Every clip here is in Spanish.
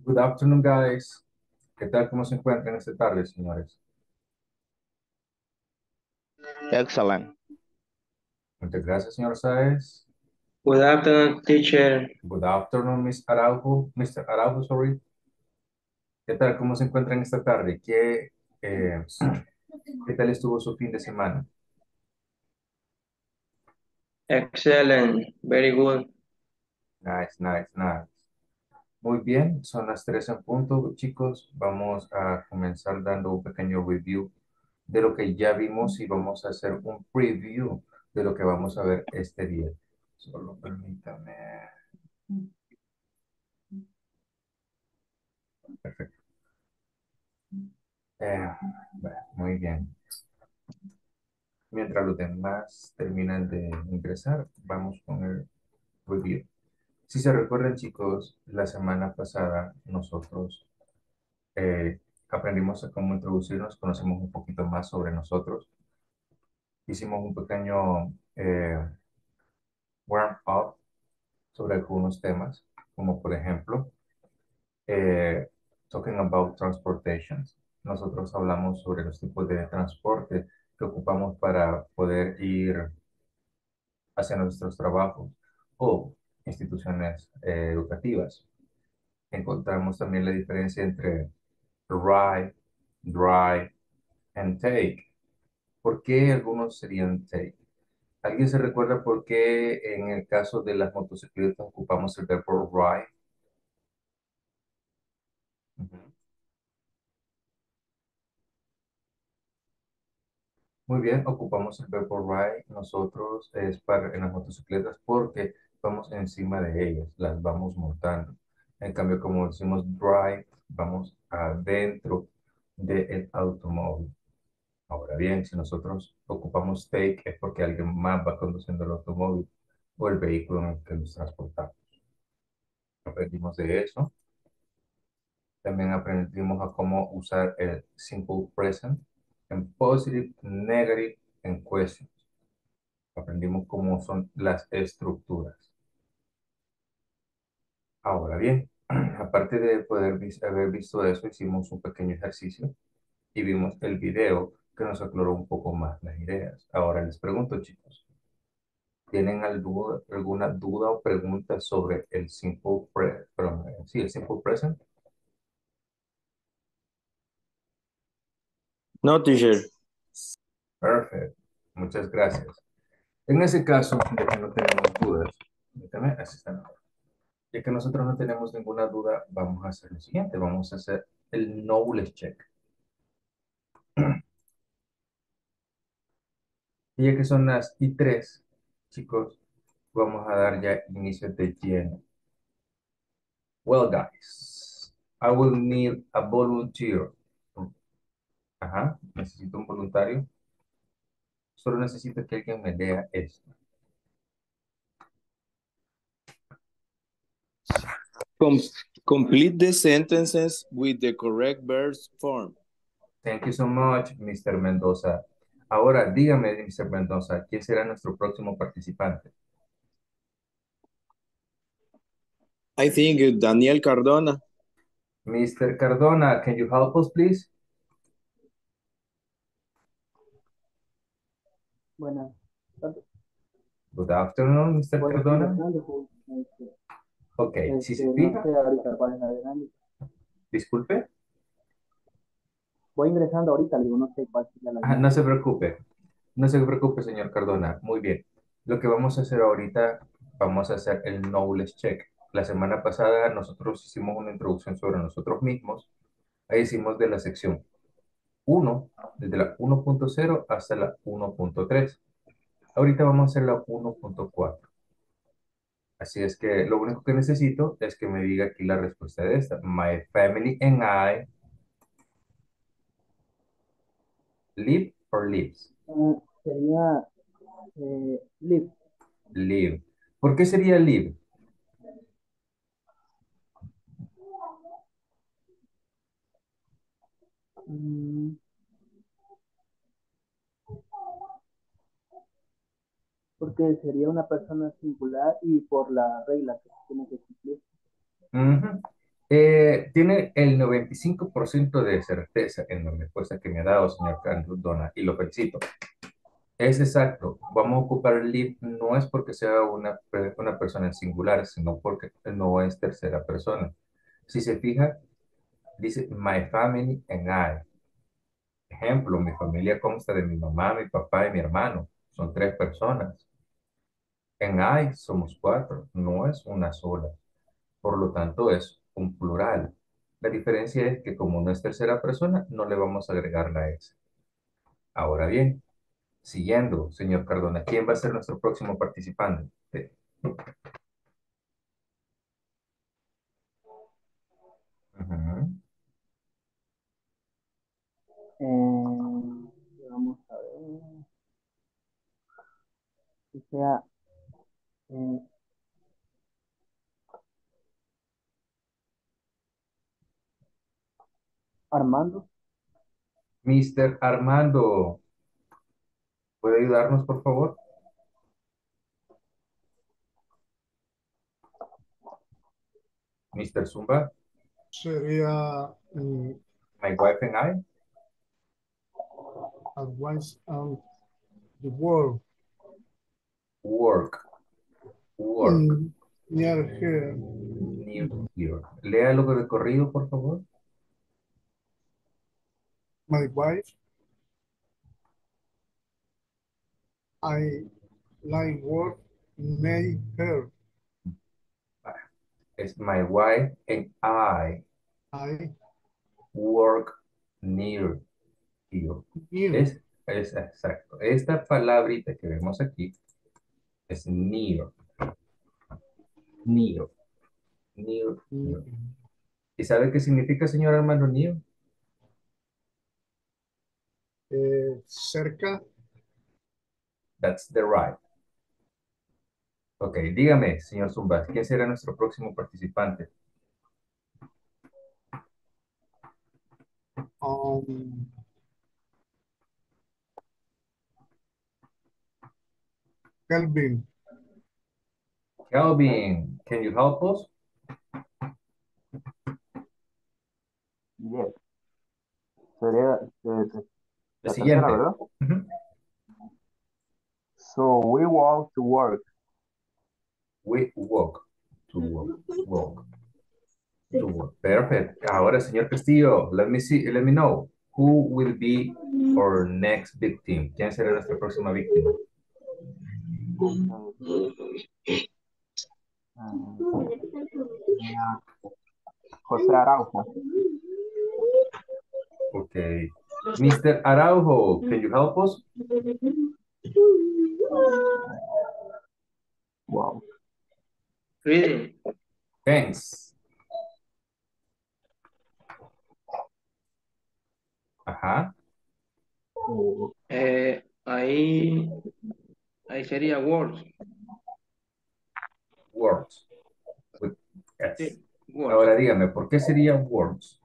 Good afternoon, guys. ¿Qué tal? ¿Cómo se encuentran esta tarde, señores? Excellent. Muchas gracias, señor Sáez. Good afternoon, teacher. Good afternoon, Miss Araujo. Mr. Araujo, sorry. ¿Qué tal? ¿Cómo se encuentran esta tarde? ¿Qué tal estuvo su fin de semana? Excellent. Very good. Nice, nice, nice. Muy bien, son las 3 en punto, chicos. Vamos a comenzar dando un pequeño review de lo que ya vimos y vamos a hacer un preview de lo que vamos a ver este día. Solo permítame. Perfecto. Eh, bueno, muy bien. Mientras los demás terminan de ingresar, vamos con el review. Si se recuerdan, chicos, la semana pasada nosotros aprendimos a cómo introducirnos, conocemos un poquito más sobre nosotros. Hicimos un pequeño warm-up sobre algunos temas, como por ejemplo, eh, talking about transportations. Nosotros hablamos sobre los tipos de transporte que ocupamos para poder ir hacia nuestros trabajos o instituciones educativas. Encontramos también la diferencia entre ride, drive and take. ¿Por qué algunos serían take? ¿Alguien se recuerda por qué en el caso de las motocicletas ocupamos el verbo ride? Ujú. Muy bien, ocupamos el verbo ride nosotros es para en las motocicletas porque vamos encima de ellas, las vamos montando. En cambio, como decimos drive, vamos adentro del automóvil. Ahora bien, si nosotros ocupamos take es porque alguien más va conduciendo el automóvil o el vehículo en el que nos transportamos. Aprendimos de eso. También aprendimos a cómo usar el simple present en positive, negative, en questions. Aprendimos cómo son las estructuras. Ahora bien, aparte de haber visto eso, hicimos un pequeño ejercicio y vimos el video que nos aclaró un poco más las ideas. Ahora les pregunto, chicos, ¿tienen alguna duda o pregunta sobre el sí, el simple present? No, teacher. Perfecto. Muchas gracias. En ese caso, ya que no tenemos dudas, permítame, así está. Ya que nosotros no tenemos ninguna duda, vamos a hacer lo siguiente, vamos a hacer el knowledge check. Y ya que son las y 3, chicos, vamos a dar ya inicio de lleno. Well, guys, I will need a volunteer. Ajá, necesito un voluntario. Solo necesito que alguien me lea esto. Com- Complete the sentences with the correct verbs form. Thank you so much, Mr. Mendoza. Ahora, dígame, Mr. Mendoza, ¿quién será nuestro próximo participante? I think Daniel Cardona. Mr. Cardona, can you help us, please? Buenas tardes. Good afternoon, Mr. Voy Cardona. ingresando, pues, Ok, si se no fija, sé ahorita cuál es la dinámica. disculpe. Voy ingresando ahorita, le digo, no sé cuál sería la No dinámica. se preocupe. No se preocupe, señor Cardona. Muy bien. Lo que vamos a hacer ahorita, vamos a hacer el knowledge check. La semana pasada nosotros hicimos una introducción sobre nosotros mismos. Ahí hicimos de la sección 1, desde la 1.0 hasta la 1.3. Ahorita vamos a hacer la 1.4. Así es que lo único que necesito es que me diga aquí la respuesta de esta. My family and I live or lives. Sería live. Live. ¿Por qué sería live? Mm, porque sería una persona singular y por la regla que tiene que cumplir. Ujú. Tiene el 95% de certeza en la respuesta que me ha dado, señor Cardona, y lo felicito. Es exacto. Vamos a ocupar el lead no es porque sea una persona en singular, sino porque no es tercera persona. Si se fija, dice my family and I. Ejemplo, mi familia consta de mi mamá, mi papá y mi hermano. Son tres personas. En I somos cuatro, no es una sola. Por lo tanto, es un plural. La diferencia es que como no es tercera persona, no le vamos a agregar la S. Ahora bien, siguiendo, señor Cardona, ¿quién va a ser nuestro próximo participante? Ujú. Vamos a ver. Que sea eh, Armando. Mr. Armando, ¿puede ayudarnos, por favor? Mr. Zumba, Sería my wife and I, advice on the world work, work, near here. near here. Léalo de corrido, por favor. My wife, I like work near her. Es my wife and I I work near here. near. Es exacto. Esta palabrita que vemos aquí es near, near, near, near. ¿Y sabe qué significa, señor Armando, near? Cerca. That's the right. Ok, dígame, señor Zumba, ¿quién será nuestro próximo participante? Um, Kelvin. Calvin, can you help us? Yes. Sería La la tercera, siguiente. ¿verdad? Ujú. So we walk to work. We walk to work, walk to work. Perfect. Ahora, señor Castillo, let me know who will be our next victim. ¿Quién será nuestra próxima víctima? Sería José Araujo. Okay. Mr. Araujo, can you help us? Wow. Reading. Thanks. Ajá. Ahí sería words. Words. With S. Sí, words. Ahora dígame, ¿por qué sería words?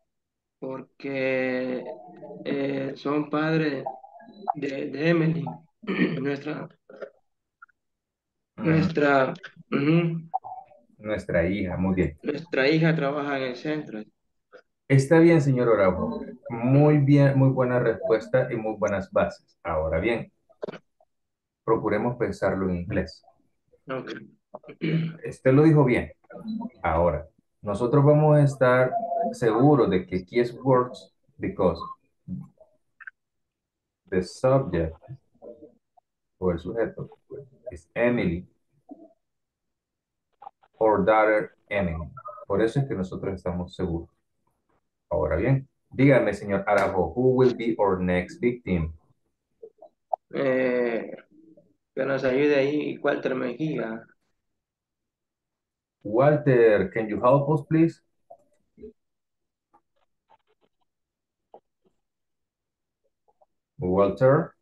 Porque son padres de Emily, nuestra, Mm, nuestra, ujú, nuestra hija, muy bien. nuestra hija trabaja en el centro. Está bien, señor Araujo. Muy bien, muy buena respuesta y muy buenas bases. Ahora bien, procuremos pensarlo en inglés. Ok. Usted lo dijo bien. Ahora, nosotros vamos a estar seguros de que aquí es words because the subject o el sujeto es Emily or daughter Emily. Por eso es que nosotros estamos seguros. Ahora bien, dígame, señor Araujo, who will be our next victim? Eh, que nos ayude ahí Walter Mejía. Walter, can you help us, please? Walter.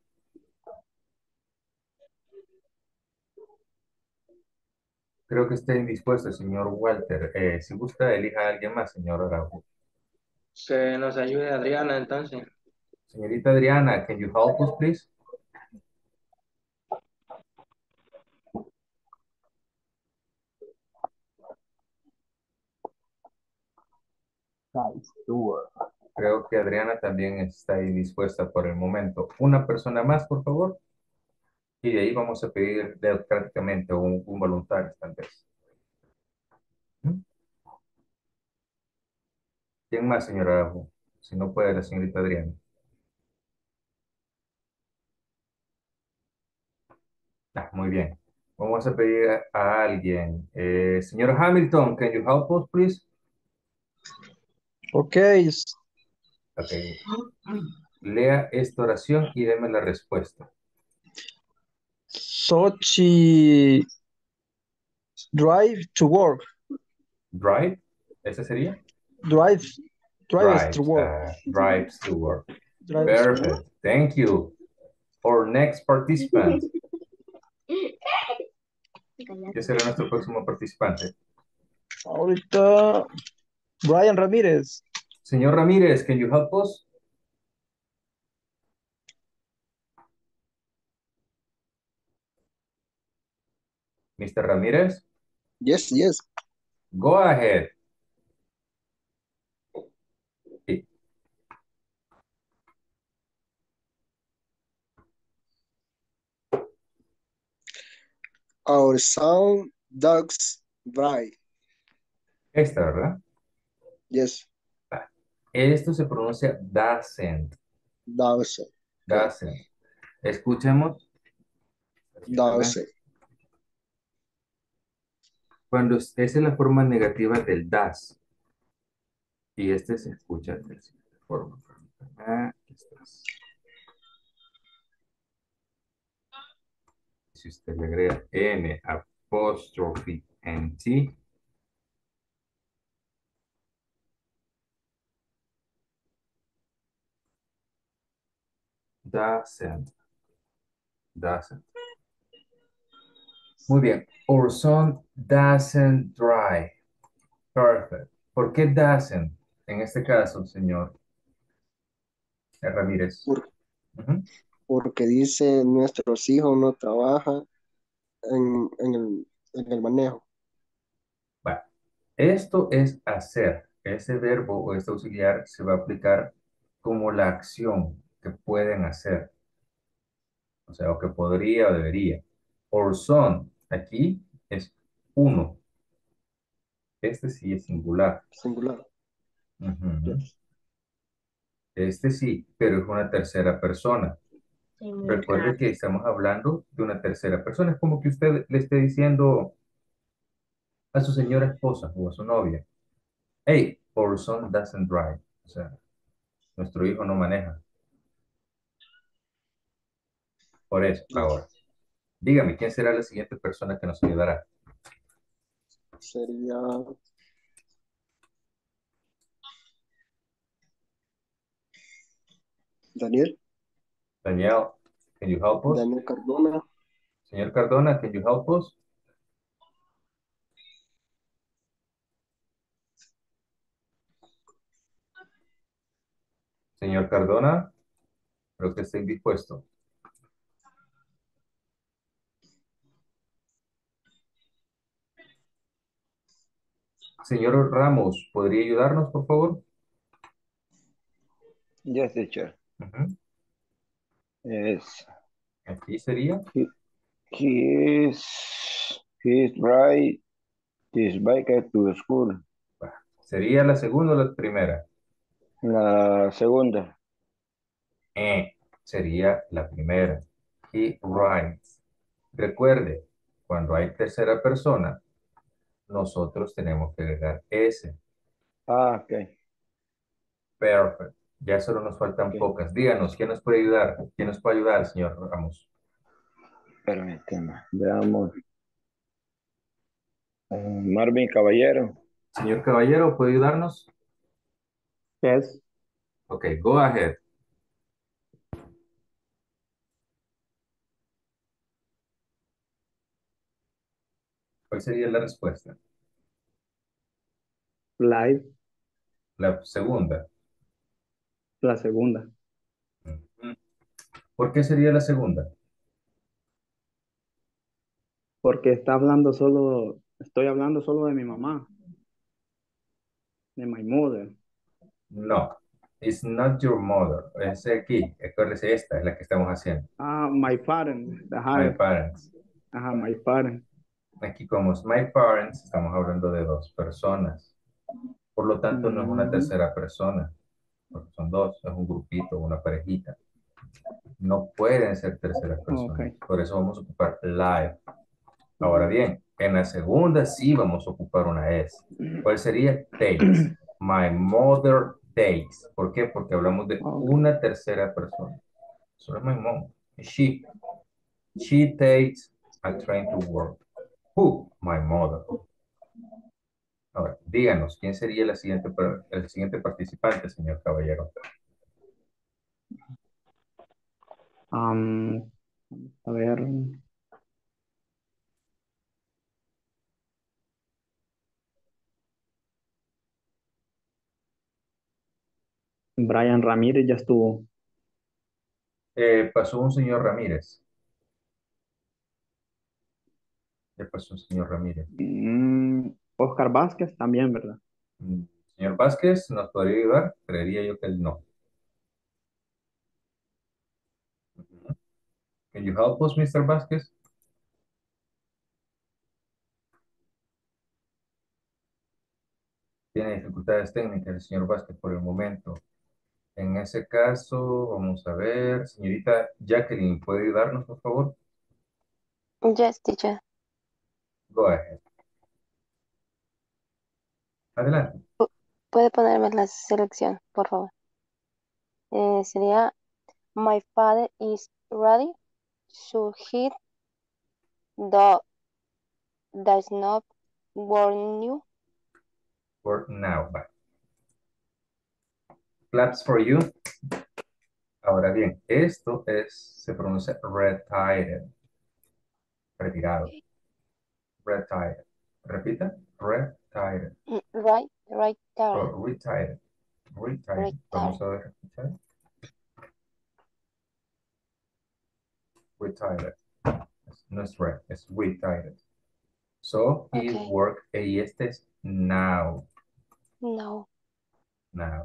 Creo que está indispuesto el señor Walter. Si gusta, elija a alguien más, señor Araujo. Que nos ayude Adriana entonces. Señorita Adriana, can you help us, please? Drives to work. Creo que Adriana también está ahí dispuesta por el momento. Una persona más, por favor. Y de ahí vamos a pedir prácticamente un voluntario, tal vez. ¿Mm? ¿Quién más, señora Abu? Si no puede, la señorita Adriana. Ah, muy bien. Vamos a pedir a alguien. Señor Hamilton, can you help us, please? Okay, Ok. Lea esta oración y deme la respuesta. so she drive to work. Drive, ¿ese sería? Drive, drives to Drives, work. drives to work. Drives to work. Perfect. Thank you. Our next participant. ¿Qué será nuestro próximo participante? Ahorita, Brian Ramírez. Señor Ramírez, can you help us? Mr. Ramírez, Yes, yes. go ahead. Sí. Our son dogs drive. Esta, ¿verdad? Yes, Ah, esto se pronuncia doesn't. dogs. Doesn't. Escuchemos. Dogs. Cuando esa es la forma negativa del das. Y este se escucha de la siguiente forma. Aquí estás. Si usted le agrega N apóstrofe en T, doesn't. Doesn't. Muy bien. Our son doesn't drive. Perfect. ¿Por qué doesn't? En este caso, señor Ramírez. Ujú. Porque dice nuestros hijos no trabajan en el manejo. Va. Esto es hacer. Ese verbo o este auxiliar se va a aplicar como la acción que pueden hacer. O sea, o que podría o debería. Or son, aquí es uno. Este sí es singular. Singular. Ujú. Yes. Este sí, pero es una tercera persona. Recuerde que estamos hablando de una tercera persona. Es como que usted le esté diciendo a su señora esposa o a su novia, hey, our son doesn't drive. O sea, nuestro hijo no maneja. Por eso, Yes. ahora, dígame, ¿quién será la siguiente persona que nos ayudará? Sería Daniel. Daniel, can you help us? Daniel Cardona. Señor Cardona, can you help us? Señor Cardona, creo que está indispuesto. Señor Ramos, ¿podría ayudarnos, por favor? Yes, teacher. Ujú. Yes. Aquí sería. He is he is right his bike to school. ¿Sería la segunda o la primera? La segunda. Sería la primera. He rides. Recuerde, cuando hay tercera persona, nosotros tenemos que agregar S. Ah, okay. Perfect. Ya solo nos faltan Okay. pocas. Díganos, ¿quién nos puede ayudar? ¿Quién nos puede ayudar, señor Ramos? Permíteme. Veamos. Marvin Caballero. Señor Caballero, ¿puede ayudarnos? Yes. Ok, go ahead. ¿Cuál sería la respuesta? Live, La segunda. la segunda. Ujú. ¿Por qué sería la segunda? Porque estoy hablando solo de mi mamá, de my mother. No, it's not your mother. Es aquí, acuérdese, esta es la que estamos haciendo. My parents. My Ajá, parents. ajá, my parents. Aquí como es my parents, estamos hablando de dos personas. Por lo tanto, no es una Mm, tercera persona, porque son dos, es un grupito, una parejita. No pueden ser terceras ok. personas. Por eso vamos a ocupar live. Ahora bien, en la segunda sí vamos a ocupar una S. ¿Cuál sería? Takes. My mother takes. ¿Por qué? Porque hablamos de Ok. una tercera persona. So es my mom. She. She takes a train to work. Who? My mother. Ahora, díganos, ¿quién sería el siguiente participante, señor caballero? Am, a ver. Brian Ramírez ya estuvo. Pasó un señor Ramírez. Ya pasó un señor Ramírez. Oscar Vázquez también, ¿verdad? Mm, Señor Vázquez, ¿nos podría ayudar? Creería yo que él no. Can you help us, Mr. Vázquez? Tiene dificultades técnicas el señor Vázquez por el momento. En ese caso, vamos a ver. Señorita Jacqueline, ¿puede ayudarnos, por favor? Yes, teacher. Go ahead. Adelante. Puede ponerme la selección, por favor. Sería My father is ready. So he do, does not warn you. For now. Bye. Claps for you. Ahora bien, esto se pronuncia retired. Retirado. Retired. Repita. Retired. Right Oh, there. retired. Retired. Right there. Vamos a ver. Retired. No es red, es retired. So, he Okay. work, y este es now. No. Now.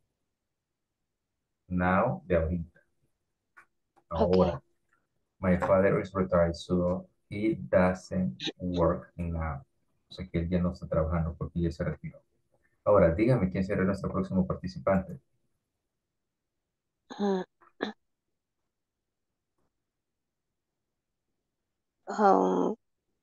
Now, de ahorita. Okay. Ahora. My father is retired, so he doesn't work now. O sea que él ya no está trabajando porque ya se retiró. Ahora, dígame quién será nuestro próximo participante. Mm, um,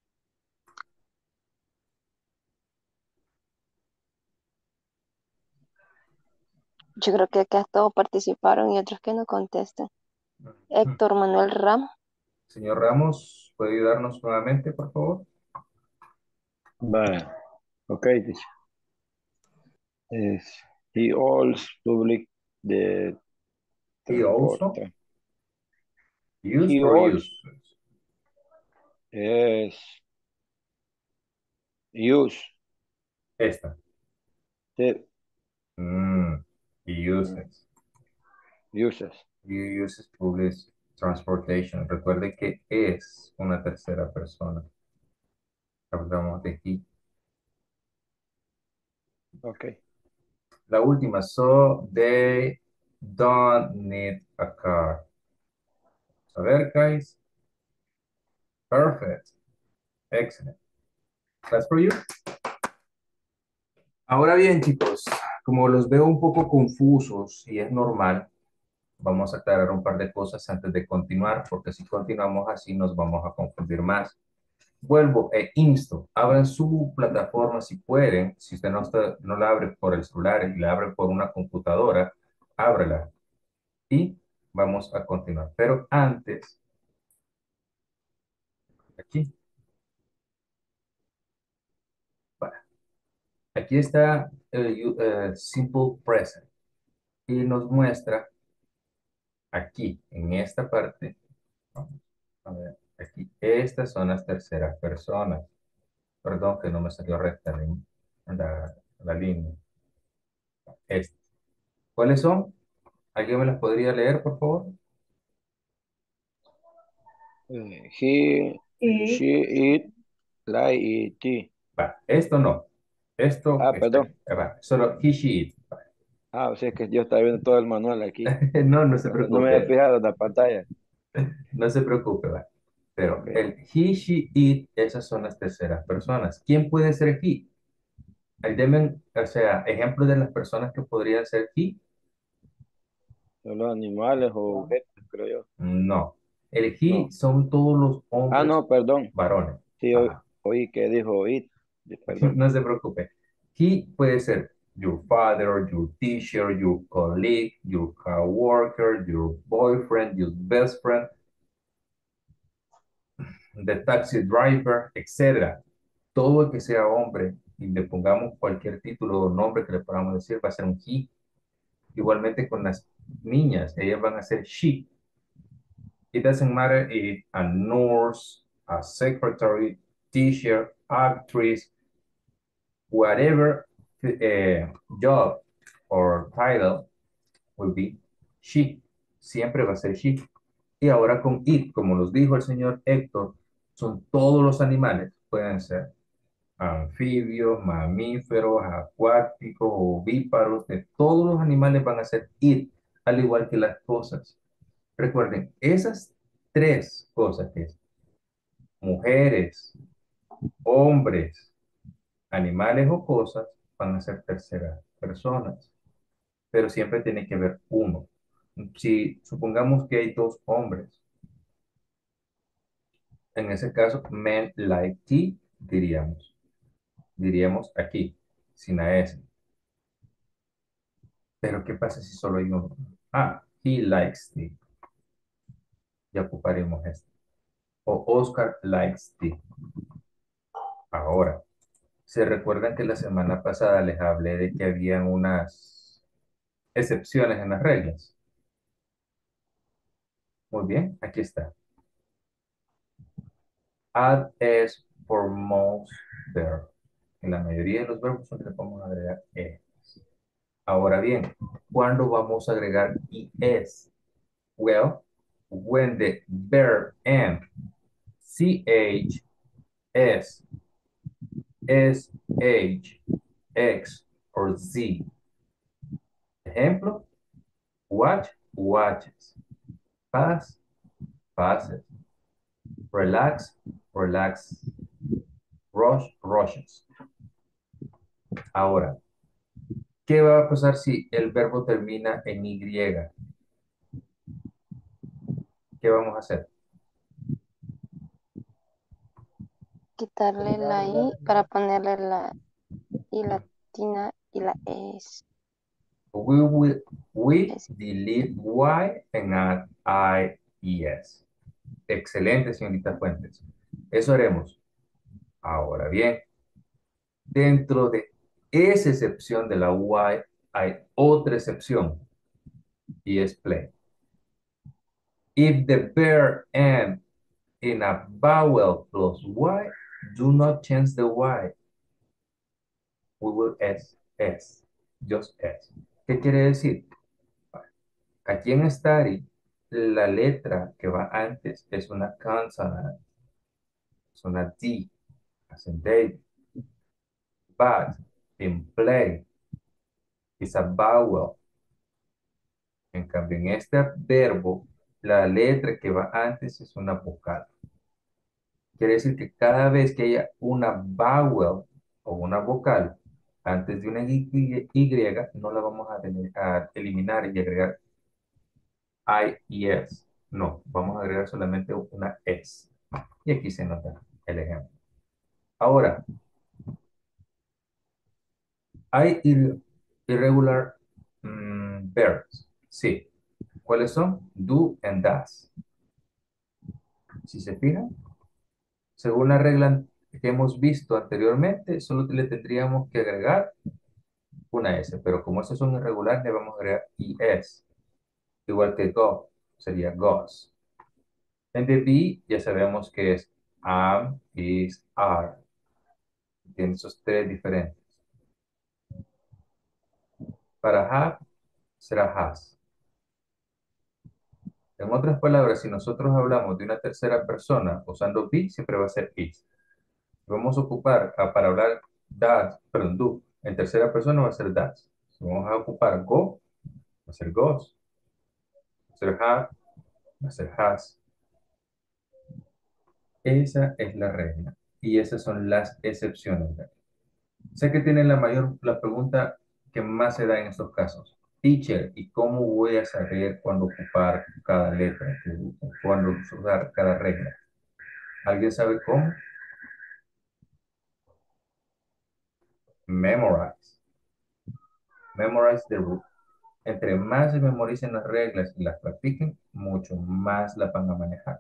yo creo que acá todos participaron y otros que no contestan. Héctor Manuel Ramos. Señor Ramos, ¿puede ayudarnos nuevamente, por favor? Vale. Ok, teacher. Es, he also public the He also transporte. used He or also used. es use Esta. the He uses. uses. He uses public transportation. Recuerde que es una tercera persona. Hablamos de he. Ok. La última, so they don't need a car. A ver, guys. Perfect. Excellent. That's for you. Ahora bien, chicos, como los veo un poco confusos y es normal, vamos a aclarar un par de cosas antes de continuar, porque si continuamos así nos vamos a confundir más. Vuelvo e insto, abran su plataforma si pueden, si usted no la abre por el celular y la abre por una computadora, ábrela y vamos a continuar. Pero antes, aquí, bueno, aquí está el simple present y nos muestra aquí, en esta parte, vamos a ver, aquí, estas son las terceras personas. Perdón que no me salió recta la línea. Estas. ¿Cuáles son? ¿Alguien me las podría leer, por favor? He, she, it, like, it. Va, esto no. Esto Ah, está aquí. perdón. Va, solo he, she, it. Va. Ah, o sea, es que yo estaba viendo todo el manual aquí. No, no se No me había preocupe, fijado en la pantalla. no se preocupe, va. Pero Ok. el he, she, it, esas son las terceras personas. ¿Quién puede ser he? Ahí denme, o sea, ejemplos de las personas que podrían ser he. Son los animales o objetos, creo yo. No. El he No. son todos los Ah, hombres no, perdón. varones. Sí, Ajá. oí que dijo it. Perdón. No se preocupe. He puede ser your father, your teacher, your colleague, your coworker, your boyfriend, your best friend, the taxi driver, etcétera. Todo el que sea hombre y le pongamos cualquier título o nombre que le podamos decir va a ser un he. Igualmente con las niñas, ellas van a ser she. It doesn't matter if a nurse, a secretary, teacher, actress, whatever job or title will be she. Siempre va a ser she. Y ahora con it, como nos dijo el señor Héctor, son todos los animales. Pueden ser anfibios, mamíferos, acuáticos, ovíparos. De todos los animales van a ser it, al igual que las cosas. Recuerden, esas tres cosas que es mujeres, hombres, animales o cosas van a ser terceras personas, pero siempre tiene que haber uno. Si supongamos que hay dos hombres, en ese caso, men like tea, diríamos aquí, sin la S. Pero ¿qué pasa si solo hay uno? Ah, he likes tea. Ya ocuparemos esto. O Oscar likes tea. Ahora, ¿se recuerdan que la semana pasada les hablé de que habían unas excepciones en las reglas? Muy bien, aquí está. Add es for most verb. En la mayoría de los verbos siempre vamos a agregar es. Ahora bien, ¿cuándo vamos a agregar es? Well, when the verb end ch, s, sh, x, or z. Ejemplo, watch, watches. Pass, passes. Relax, relax. Rush, rushes. Ahora, ¿qué va a pasar si el verbo termina en Y? ¿Qué vamos a hacer? Quitarle la I para ponerle la I latina y la S. We Es delete Y and add IES. Excelente, señorita Fuentes. Eso haremos. Ahora bien, dentro de esa excepción de la Y hay otra excepción y es plain. If the verb ends in a vowel plus Y, do not change the Y. We will S. Just S. ¿Qué quiere decir? Aquí en study, la letra que va antes es una consonant, es una D, as in David. But in play, is a vowel. En cambio, en este verbo, la letra que va antes es una vocal. Quiere decir que cada vez que haya una vowel o una vocal antes de una Y, no la vamos a eliminar y agregar I y S. No, vamos a agregar solamente una S. Y aquí se nota el ejemplo. Ahora, hay irregular verbs. Sí. ¿Cuáles son? Do and does. Si se fijan, según la regla que hemos visto anteriormente, solo le tendríamos que agregar una S, pero como esos son irregulares, le vamos a agregar IS. Igual que go, sería goes. En the be, ya sabemos que es am, is, are. Tiene esos tres diferentes. Para have, será has. En otras palabras, si nosotros hablamos de una tercera persona usando be, siempre va a ser is. Vamos a ocupar para hablar that, perdón, do, en tercera persona va a ser that. Vamos a ocupar go, va a ser goes. Va a ser have, va a ser has. Esa es la regla. Y esas son las excepciones. Sé que tienen la pregunta que más se da en estos casos. Teacher, ¿y cómo voy a saber cuándo ocupar cada letra? ¿Cuándo usar cada regla? ¿Alguien sabe cómo? Memorize. Memorize the rule. Entre más se memoricen las reglas y las practiquen, mucho más las van a manejar.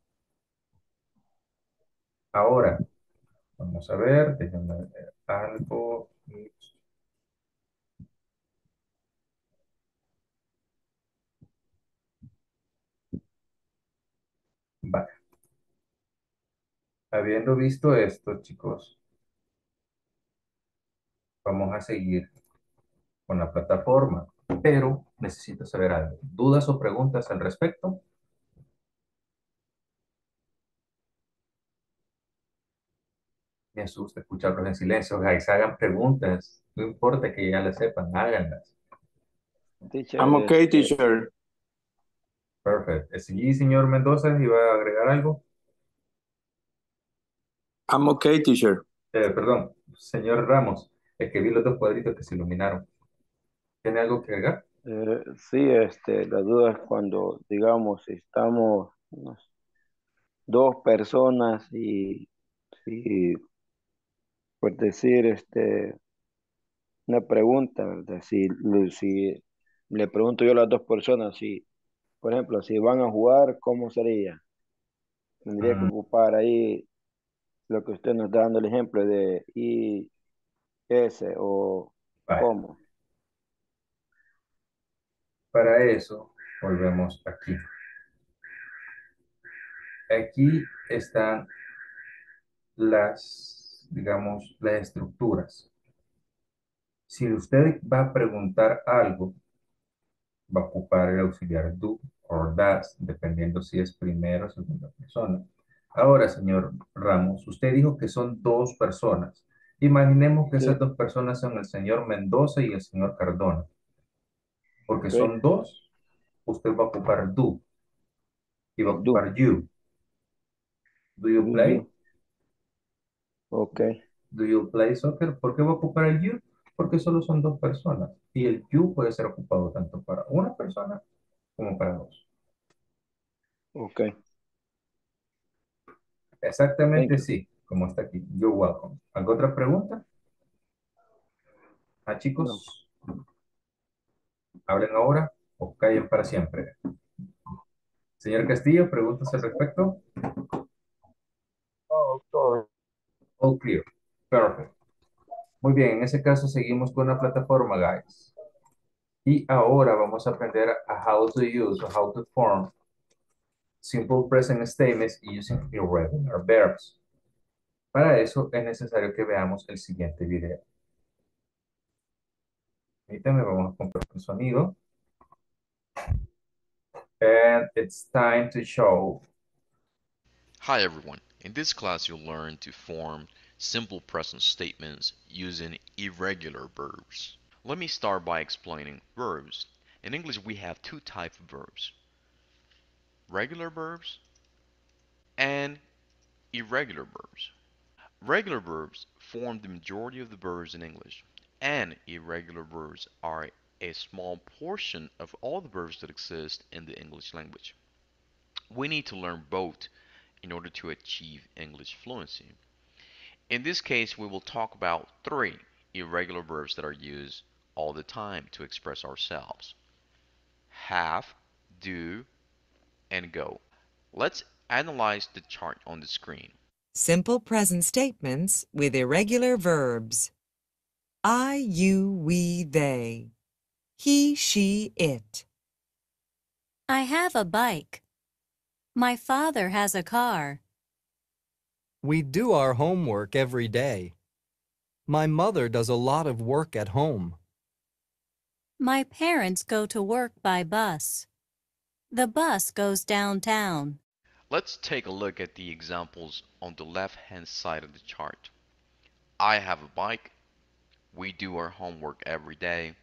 Ahora, vamos a ver, déjenme ver algo. Vale. Habiendo visto esto, chicos, vamos a seguir con la plataforma, pero necesito saber algo. ¿Dudas o preguntas al respecto? Me asusta escucharlos en silencio, guys. Hagan preguntas. No importa que ya las sepan, háganlas. Teacher, I'm okay, teacher. Perfecto. Sí, señor Mendoza, ¿iba a agregar algo? I'm okay, teacher. Perdón, señor Ramos, es que vi los dos cuadritos que se iluminaron. ¿Tiene algo que agregar? sí, la duda es cuando, digamos, estamos dos personas y por decir, una pregunta, ¿verdad? Si le pregunto yo a las dos personas, si, por ejemplo, si van a jugar, ¿cómo sería? Tendría que Mm, ocupar ahí lo que usted nos está dando el ejemplo de I, S o vale. cómo. Para eso, volvemos aquí. Aquí están digamos, las estructuras. Si usted va a preguntar algo, va a ocupar el auxiliar do o das, dependiendo si es primera o segunda persona. Ahora, señor Ramos, usted dijo que son dos personas. Imaginemos que Sí, esas dos personas son el señor Mendoza y el señor Cardona. Porque ok, son dos, usted va a ocupar do y va a do, ocupar you. Do you do play? you, ok, Do you play soccer? ¿Por qué va a ocupar el you? Porque solo son dos personas. Y el you puede ser ocupado tanto para una persona como para dos. ok, Exactamente thank you. sí, como está aquí. You're welcome. ¿Alguna otra pregunta? Ah, No, chicos, hablen ahora o callen para siempre. Señor Castillo, preguntas al respecto. todo. All clear. Perfect. Muy bien, en ese caso seguimos con la plataforma, guys. Y ahora vamos a aprender a how to use o how to form simple present statements using irregular verbs. Para eso es necesario que veamos el siguiente video. Permítanme, vamos a comprar el sonido. And it's time to show. Hi everyone. In this class you'll learn to form simple present statements using irregular verbs. Let me start by explaining verbs. In English we have two types of verbs. Regular verbs and irregular verbs. Regular verbs form the majority of the verbs in English, and irregular verbs are a small portion of all the verbs that exist in the English language. We need to learn both in order to achieve English fluency. In this case, we will talk about three irregular verbs that are used all the time to express ourselves: have, do, and go. Let's analyze the chart on the screen. Simple present statements with irregular verbs. I, you, we, they. He, she, it. I have a bike. My father has a car. We do our homework every day. My mother does a lot of work at home. My parents go to work by bus. The bus goes downtown. Let's take a look at the examples on the left-hand side of the chart. I have a bike. We do our homework every day.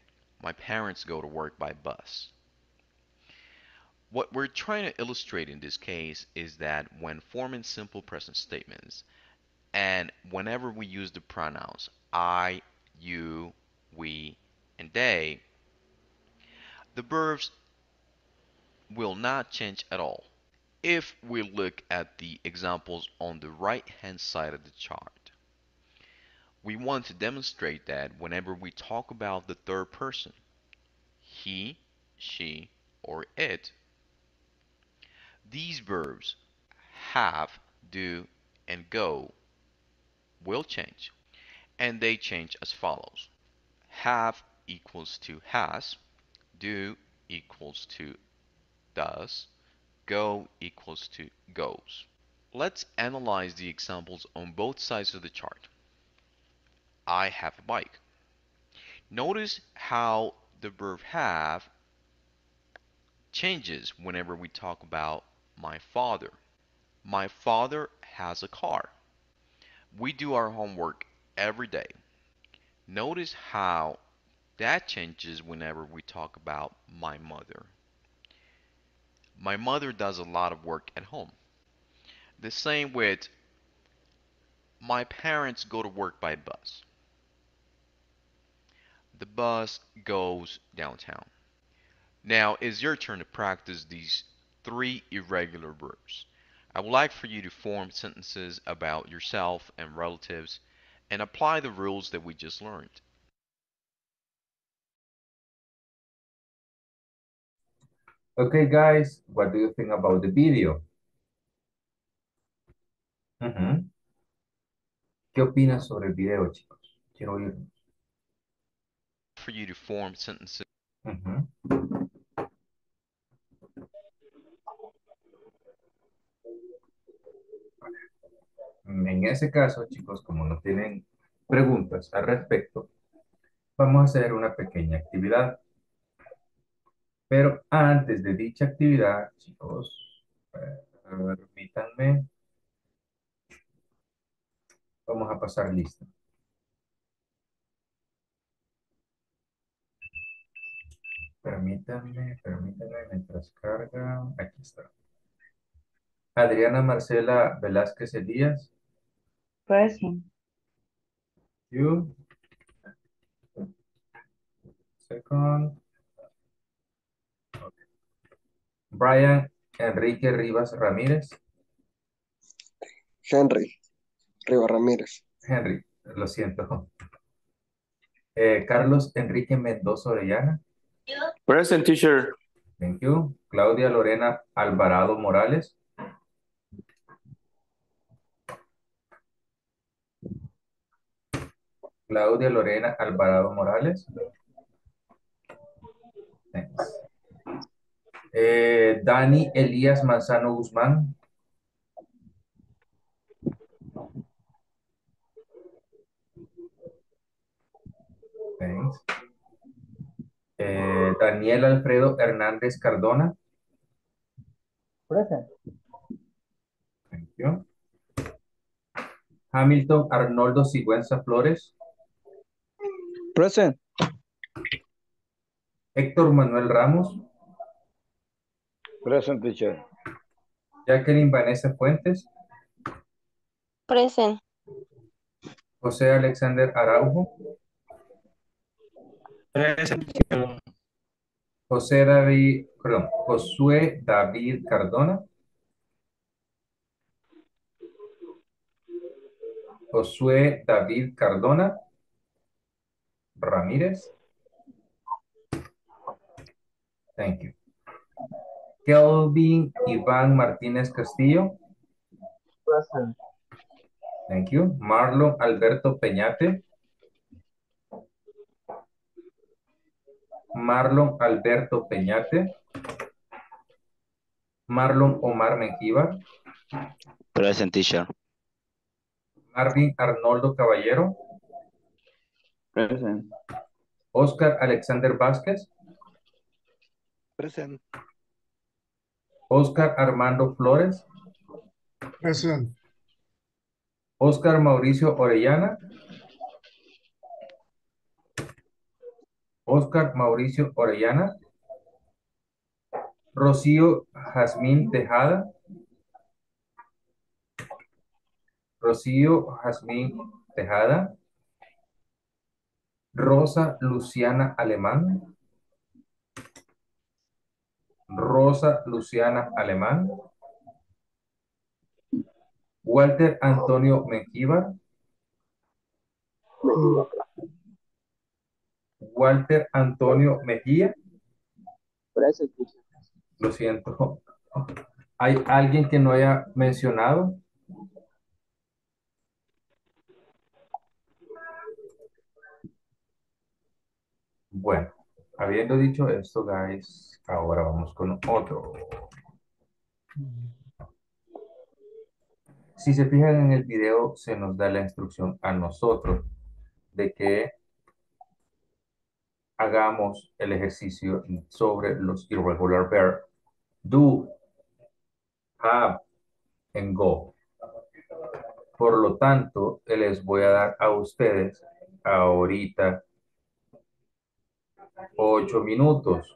My parents go to work by bus. What we're trying to illustrate in this case is that when forming simple present statements, and whenever we use the pronouns I, you, we, and they, the verbs will not change at all. If we look at the examples on the right hand side of the chart, we want to demonstrate that whenever we talk about the third person, he, she, or it, these verbs have, do, and go will change. And they change as follows. Have equals to has, do equals to does, go equals to goes. Let's analyze the examples on both sides of the chart. I have a bike. Notice how the verb have changes whenever we talk about my father. My father has a car. We do our homework every day. Notice how that changes whenever we talk about my mother. My mother does a lot of work at home. The same with my parents go to work by bus. The bus goes downtown. Now it's your turn to practice these three irregular verbs. I would like for you to form sentences about yourself and relatives and apply the rules that we just learned. Okay, guys, what do you think about the video? Ujú. ¿Qué opinas sobre el video, chicos? Quiero oír. For you to form sentences. Ujú. En ese caso, chicos, como no tienen preguntas al respecto, vamos a hacer una pequeña actividad. Pero antes de dicha actividad, chicos, permítanme, vamos a pasar lista. Permítanme mientras carga. Aquí está. Adriana Marcela Velázquez Elías. Present. You. Second. Okay. Brian Enrique Rivas Ramírez. Henry Rivas Ramírez. Henry, lo siento. Carlos Enrique Mendoza Orellana. Present, teacher. Thank you. Claudia Lorena Alvarado Morales. Claudia Lorena Alvarado Morales. Thanks. Dani Elías Manzano Guzmán. Thanks. Daniel Alfredo Hernández Cardona. Present. Thank you. Hamilton Arnoldo Sigüenza Flores. Present. Héctor Manuel Ramos. Present, teacher. Jacqueline Vanessa Fuentes. Present. José Alexander Araujo. Present. Josué David Cardona. Josué David Cardona Ramírez. Thank you. Kelvin Iván Martínez Castillo. Present. Thank you. Marlon Alberto Peñate. Marlon Alberto Peñate. Marlon Omar Mengíbar. Present, teacher. Marvin Arnoldo Caballero. Present. Oscar Alexander Vázquez. Present. Oscar Armando Flores. Present. Oscar Mauricio Orellana. Oscar Mauricio Orellana, Rocío Jazmín Tejada, Rocío Jazmín Tejada, Rosa Luciana Alemán, Rosa Luciana Alemán, Walter Antonio Mengíbar, Walter Antonio Mejía, Present, teacher. lo siento. ¿Hay alguien que no haya mencionado? Bueno, habiendo dicho esto, guys, ahora vamos con otro. Si se fijan en el video, se nos da la instrucción a nosotros de que hagamos el ejercicio sobre los irregular verbs do, have, and go. Por lo tanto, les voy a dar a ustedes ahorita 8 minutos.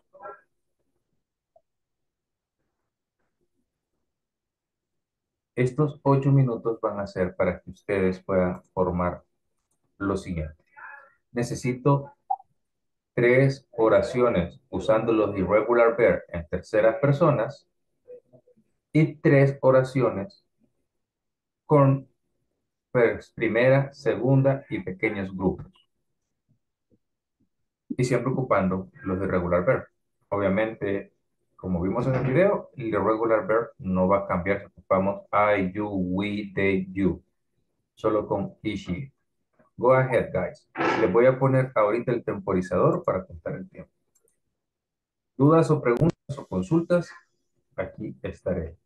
Estos 8 minutos van a ser para que ustedes puedan formar lo siguiente. Necesito 3 oraciones usando los irregular verbs en terceras personas y 3 oraciones con primera, segunda y pequeños grupos. Y siempre ocupando los irregular verbs. Obviamente, como vimos en el video, el irregular verb no va a cambiar si ocupamos I, you, we, they, you. Solo con he, she. Go ahead, guys. Les voy a poner ahorita el temporizador para contar el tiempo. ¿Dudas o preguntas o consultas? Aquí estaré.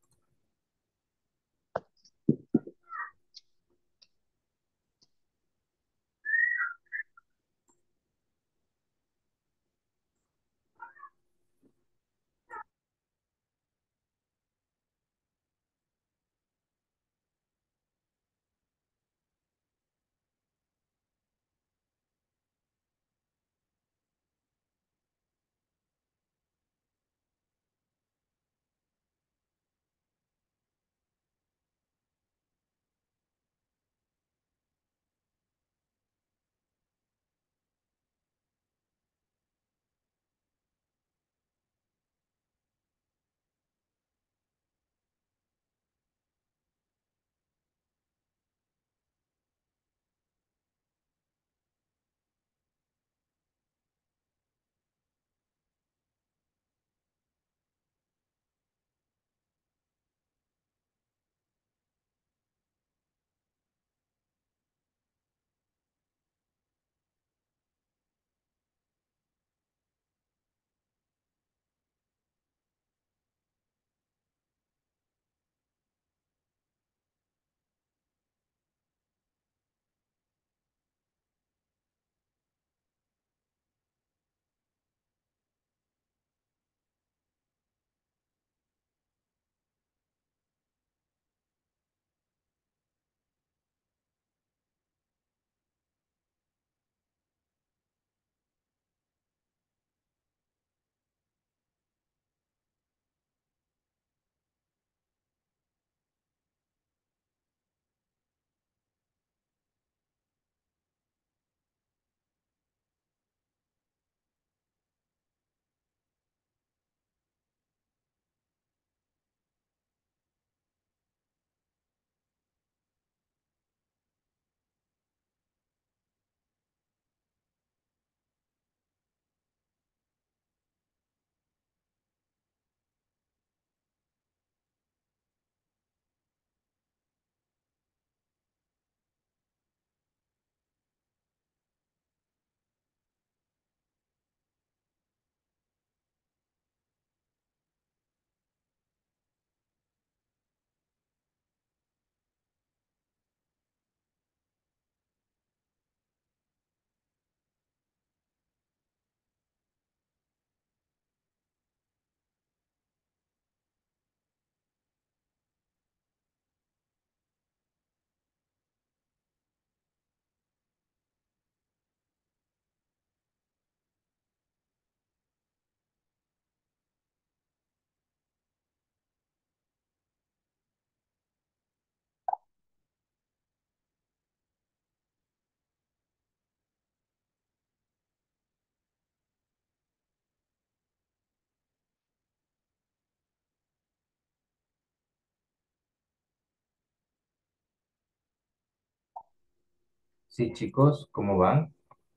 Sí, chicos, ¿cómo van?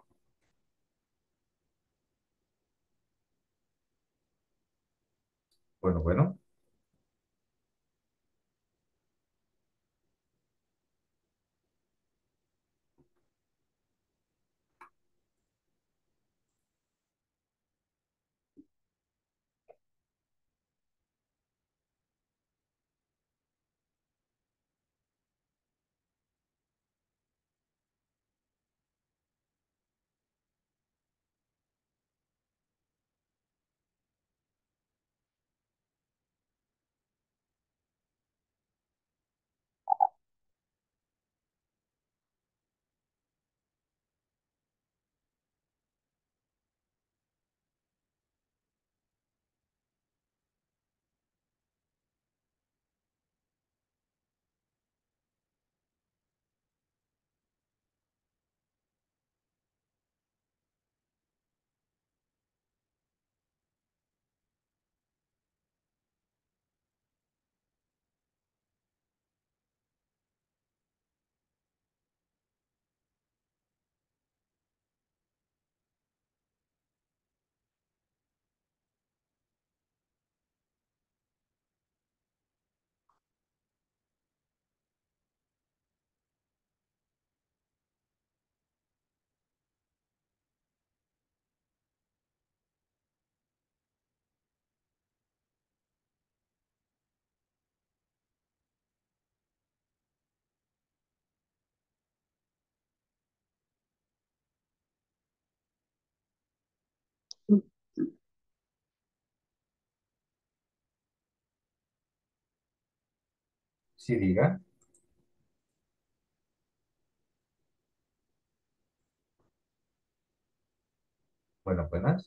Bueno, bueno. Sí, diga. Bueno, buenas.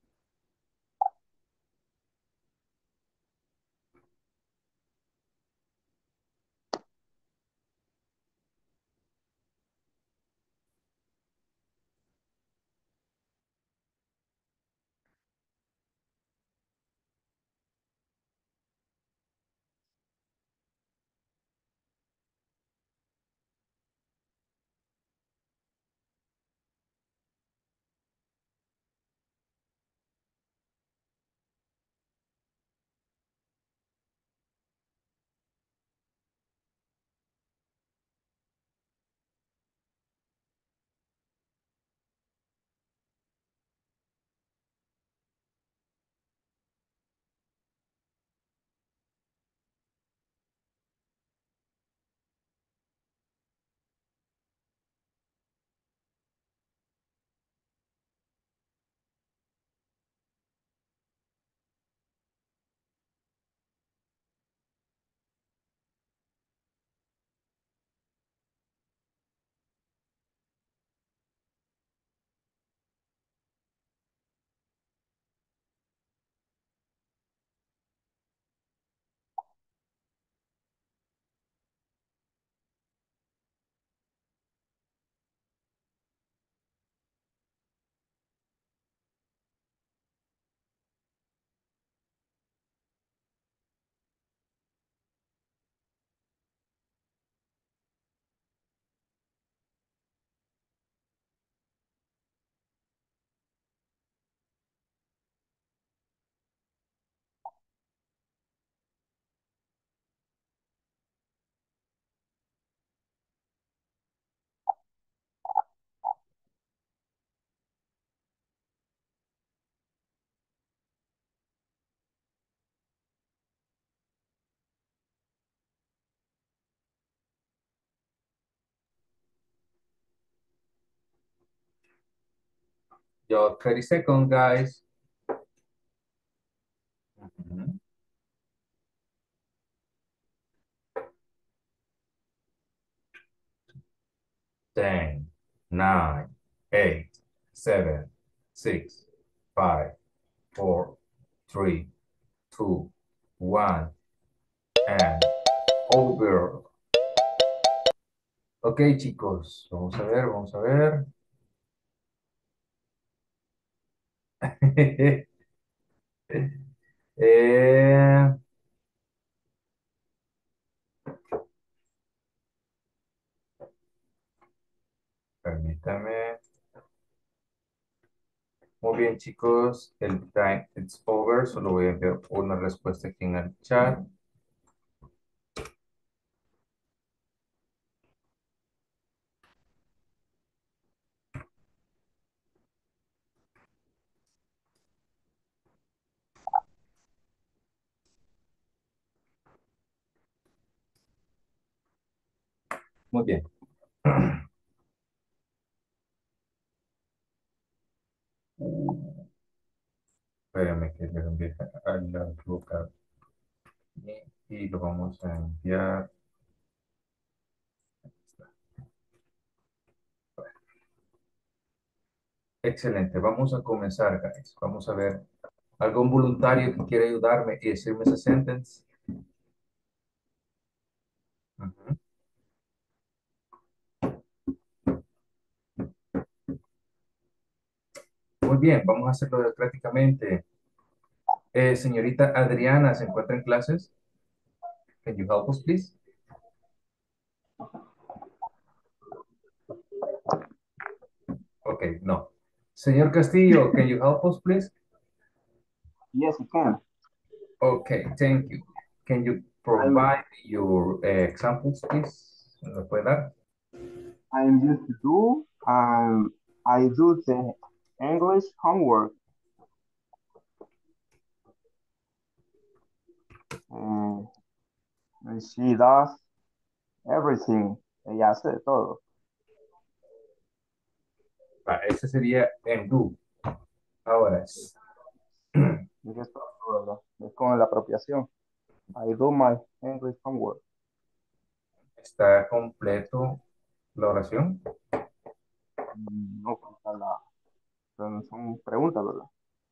Your 30 seconds, guys. Mhm. 10, 9, 8, 7, 6, 5, 4, 3, 2, 1, and over. Ok, chicos, vamos a ver, vamos a ver. Eh, Permítame. Muy bien, chicos. El time it's over. Solo voy a enviar una respuesta aquí en el chat. Muy bien. Espérame que le envíe a la equivocada. Y lo vamos a enviar. Excelente. Vamos a comenzar, guys. Vamos a ver. ¿Algún voluntario que quiera ayudarme y decirme esa sentence? Ujú. Muy bien, vamos a hacerlo prácticamente. Señorita Adriana, ¿se encuentra en clases? Can you help us, please? Okay, no. Señor Castillo, can you help us, please? Yes, I can. Okay, thank you. Can you provide your examples, please? ¿Me lo puede dar? I'm used to do, I do the English homework. And she does everything. Ella hace de todo. Ese sería en do. Ahora, Y es todo, ¿verdad? Es con la apropiación. I do my English homework. ¿está completo la oración? No, son preguntas, ¿verdad?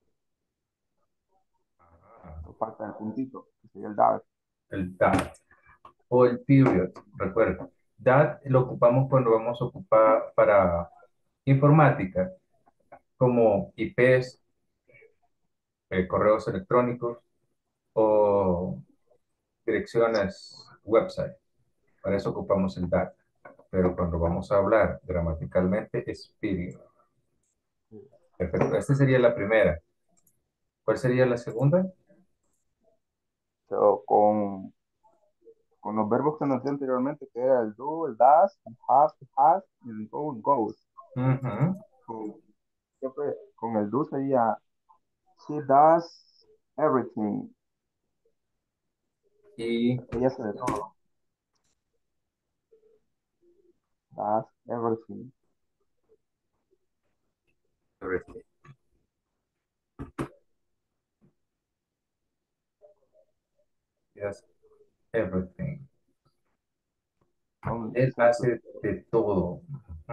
No falta el puntito, que sería el that. El that. O el period, recuerda. That lo ocupamos cuando vamos a ocupar para informática, como IPs, correos electrónicos o direcciones website. Para eso ocupamos el that. Pero cuando vamos a hablar gramaticalmente es period. Perfecto. Esta sería la primera. ¿Cuál sería la segunda? So, con los verbos que nos dio anteriormente, que era el do, el does, el have, el has, y el go, el goes. Siempre con el do sería she does everything. Y ella hace de todo. Does everything. everything. Yes, everything. Él hace de todo.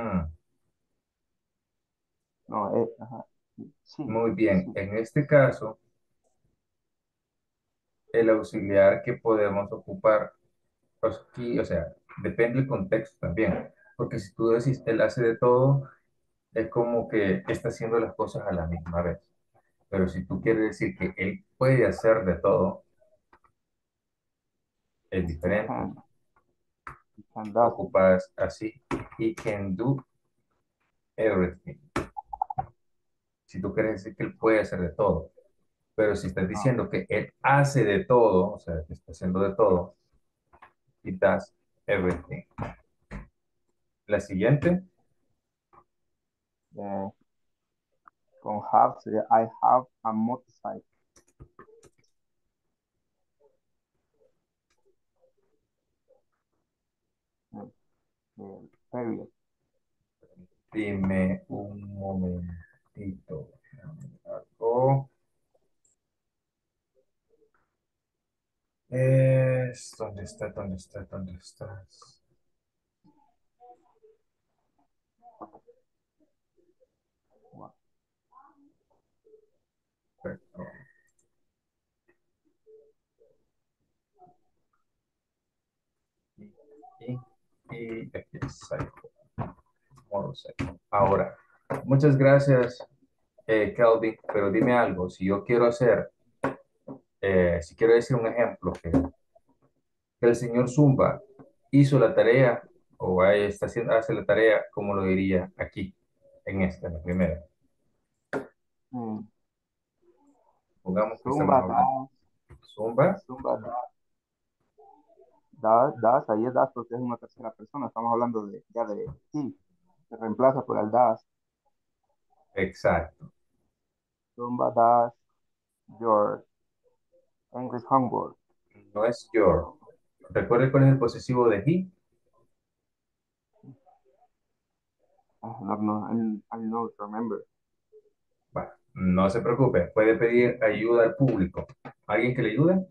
No, ajá. Sí, Muy bien. sí. En este caso, el auxiliar que podemos ocupar pues, aquí, o sea, depende del contexto también. Porque si tú decís él hace de todo, es como que está haciendo las cosas a la misma vez. Pero si tú quieres decir que él puede hacer de todo, es diferente. Ocupas así. He can do everything. Si tú quieres decir que él puede hacer de todo. Pero si estás diciendo que él hace de todo, o sea, que está haciendo de todo, he does everything. La siguiente. Con have sería I have a motorcycle. Period. Dime un momentito. Algo. ¿Dónde está? ¿Dónde está? ¿Dónde estás? Perfecto. Y aquí es motorcycle. Ahora, muchas gracias, Kelvin, pero dime algo. Si yo quiero hacer, si quiero decir un ejemplo, que el señor Zumba hizo la tarea O ahí está haciendo, hace la tarea, como lo diría aquí, en la primera. Mm, Pongamos que estamos Zumba, hablando. Zumba, Zumba, das, ahí es das porque es una tercera persona. Estamos hablando de ya de he. Se reemplaza por el das. exacto. Zumba does your English homework. No es your. ¿Recuerde cuál es el posesivo de he? I don't remember. Bueno, no se preocupe, puede pedir ayuda al público. ¿Alguien que le ayude?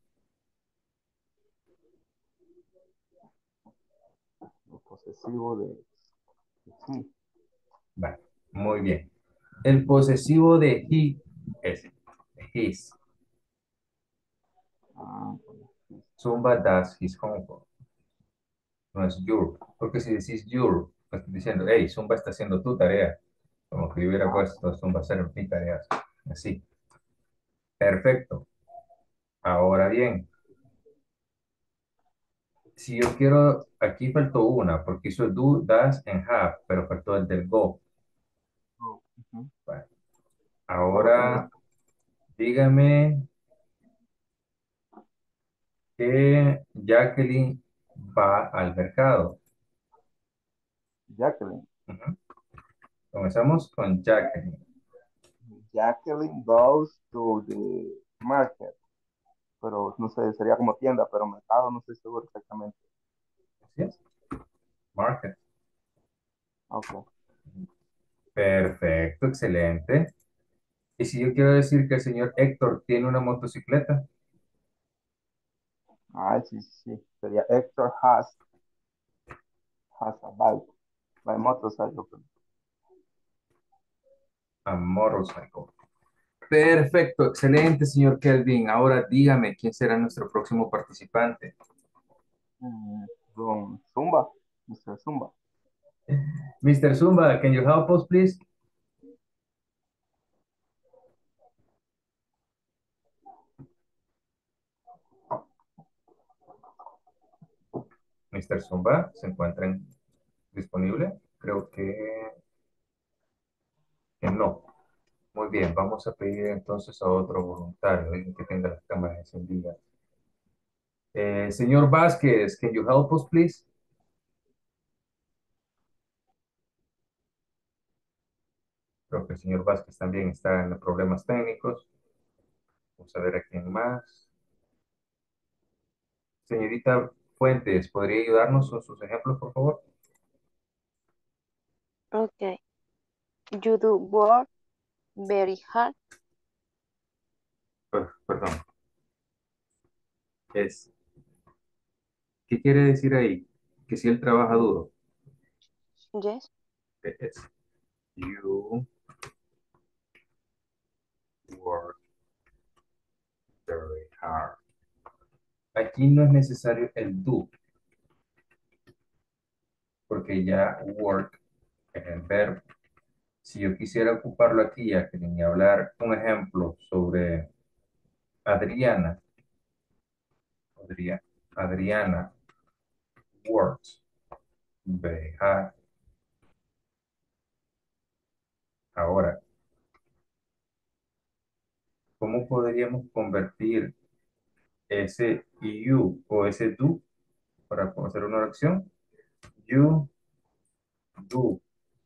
El posesivo de he. Vale, muy bien. El posesivo de he es his. Ah, Zumba does his homework. No es your. Porque si decís your, pues estoy diciendo, hey, Zumba está haciendo tu tarea. Como que hubiera puesto Zumba hacer mi tarea. Así. Perfecto. Ahora bien, si yo quiero, aquí faltó una, porque hizo do, does, and have, pero faltó el del go. Bueno, ahora, dígame que Jacqueline va al mercado. Jacqueline. Ujú. Comenzamos con Jacqueline. Jacqueline goes to the market. Pero no sé, sería como tienda, pero mercado no estoy seguro exactamente. ¿Así es? Market. Okay. Perfecto, excelente. Y si yo quiero decir que el señor Héctor tiene una motocicleta, Ah, sí, sí. Sería Hector has a bike. By motorcycle. a motorcycle. Perfecto, excelente, señor Kelvin. Ahora dígame quién será nuestro próximo participante. Don Zumba. Mr. Zumba. Mr. Zumba, can you help us, please? Mr. Zumba, ¿se encuentra disponible? Creo que no. Muy bien, vamos a pedir entonces a otro voluntario, alguien que tenga las cámaras encendidas. Señor Vázquez, can you help us, please? Creo que el señor Vázquez también está en problemas técnicos. Vamos a ver a quién más. Señorita Fuentes, ¿podría ayudarnos con sus ejemplos, por favor? Okay. You do work very hard. Perdón. Es, ¿qué quiere decir ahí? Que si él trabaja duro. Yes. Es, you work very hard. Aquí no es necesario el do, porque ya work es el verbo. Si yo quisiera ocuparlo aquí, ya que ni hablar un ejemplo sobre Adriana, Adriana works very hard. Ahora, ¿cómo podríamos convertir ese you o ese do para hacer una oración? You do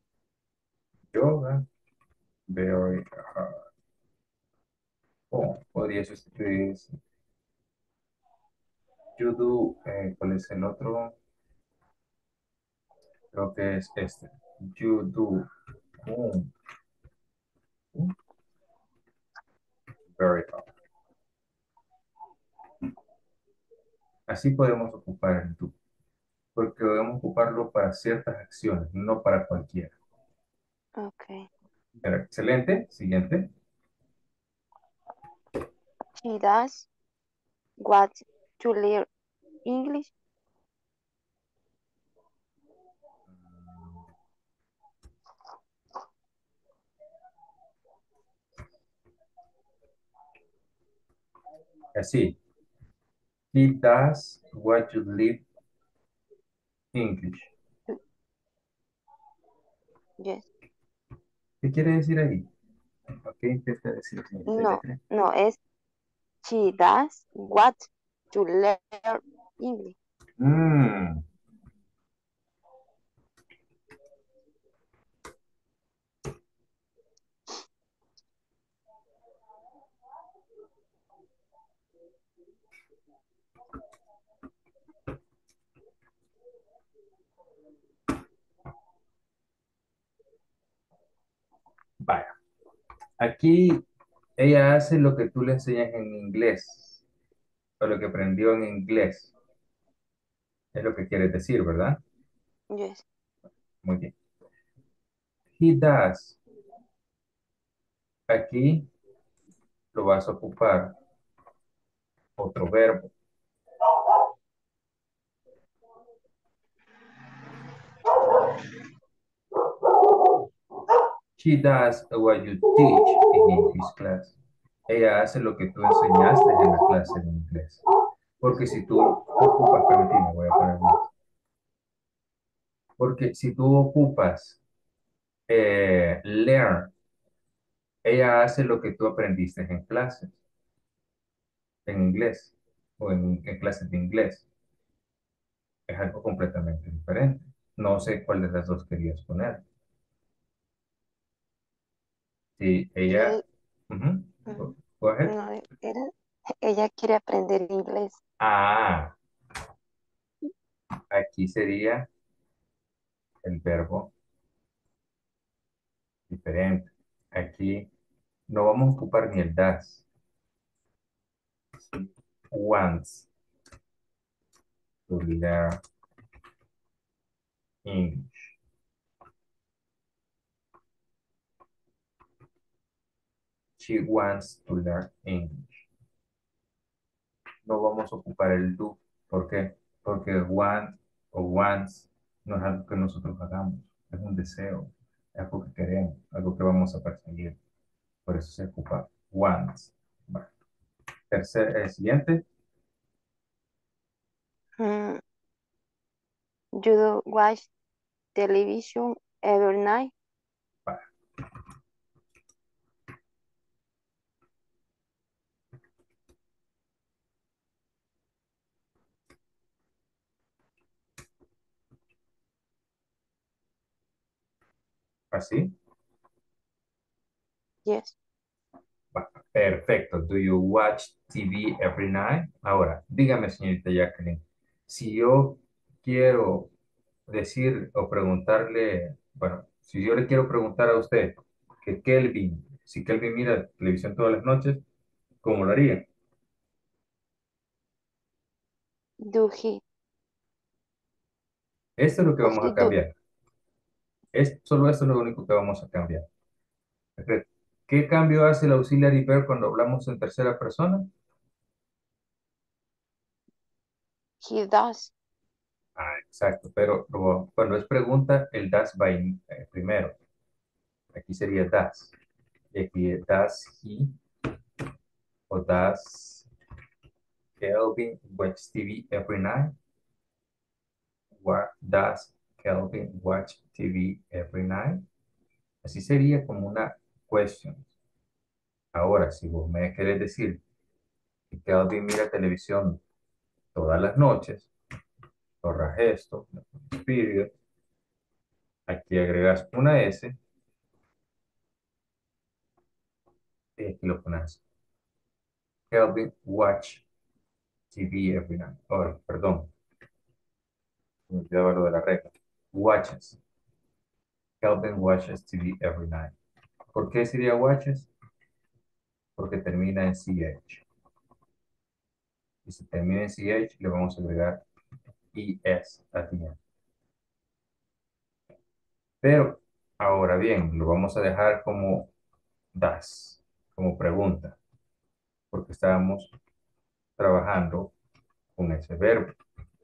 yoga very hard. O podría sustituirse. You do, ¿cuál es el otro? Creo que es este. You do very hard. Así podemos ocupar el do, porque debemos ocuparlo para ciertas acciones, no para cualquiera. Okay. Pero excelente. Siguiente. She does what to learn English. Así. He does what you live English. Yes. ¿Qué quiere decir ahí? ¿Qué intenta decir, señorita No, Letras? no, es she does what to learn English. Mm, vaya. Aquí ella hace lo que tú le enseñas en inglés, o lo que aprendió en inglés. Es lo que quieres decir, ¿verdad? Yes. Muy bien. He does. Aquí lo vas a ocupar otro verbo. She does what you teach in English class. Ella hace lo que tú enseñaste en la clase de inglés. Porque si tú ocupas, permíteme, voy a poner más. Porque si tú ocupas learn, ella hace lo que tú aprendiste en clases, en inglés, o en clases de inglés. Es algo completamente diferente. No sé cuál de las dos querías poner. Si ella... Él, Ujú, mm, go ahead. no, ella quiere aprender inglés. Ah, aquí sería el verbo diferente. Aquí no vamos a ocupar ni el das. Wants to learn English. She wants to learn English. No vamos a ocupar el do. ¿Por qué? Porque want o wants no es algo que nosotros hagamos. Es un deseo. Es algo que queremos. Algo que vamos a perseguir. Por eso se ocupa wants. Bueno. El siguiente. Mm, you do watch television every night. Vale. Así. Yes. Perfecto. Do you watch TV every night? Ahora, dígame, señorita Jacqueline, si yo quiero decir o preguntarle, bueno, si yo le quiero preguntar a usted que Kelvin, si Kelvin mira televisión todas las noches, ¿cómo lo haría? Do he? Esto es lo que O vamos he a do. cambiar. Solo esto es lo único que vamos a cambiar. Perfecto. ¿Qué cambio hace el auxiliary verb cuando hablamos en tercera persona? He does. Ah, exacto, pero cuando es pregunta, el das va primero. Aquí sería das. Y aquí does he o does Kelvin watch TV every night. What does Kelvin watch TV every night? Así sería como una question. Ahora, si vos me querés decir que Kelvin mira televisión todas las noches, borras esto, period, aquí agregas una S y aquí lo pones. Kelvin watch TV every night. Ahora, perdón, me olvidaba lo de la regla. Watches. Kelvin watches TV every night. ¿Por qué sería watches? Porque termina en CH. Y si termina en CH, le vamos a agregar ES al final. Pero, ahora bien, lo vamos a dejar como does, como pregunta, porque estábamos trabajando con ese verbo.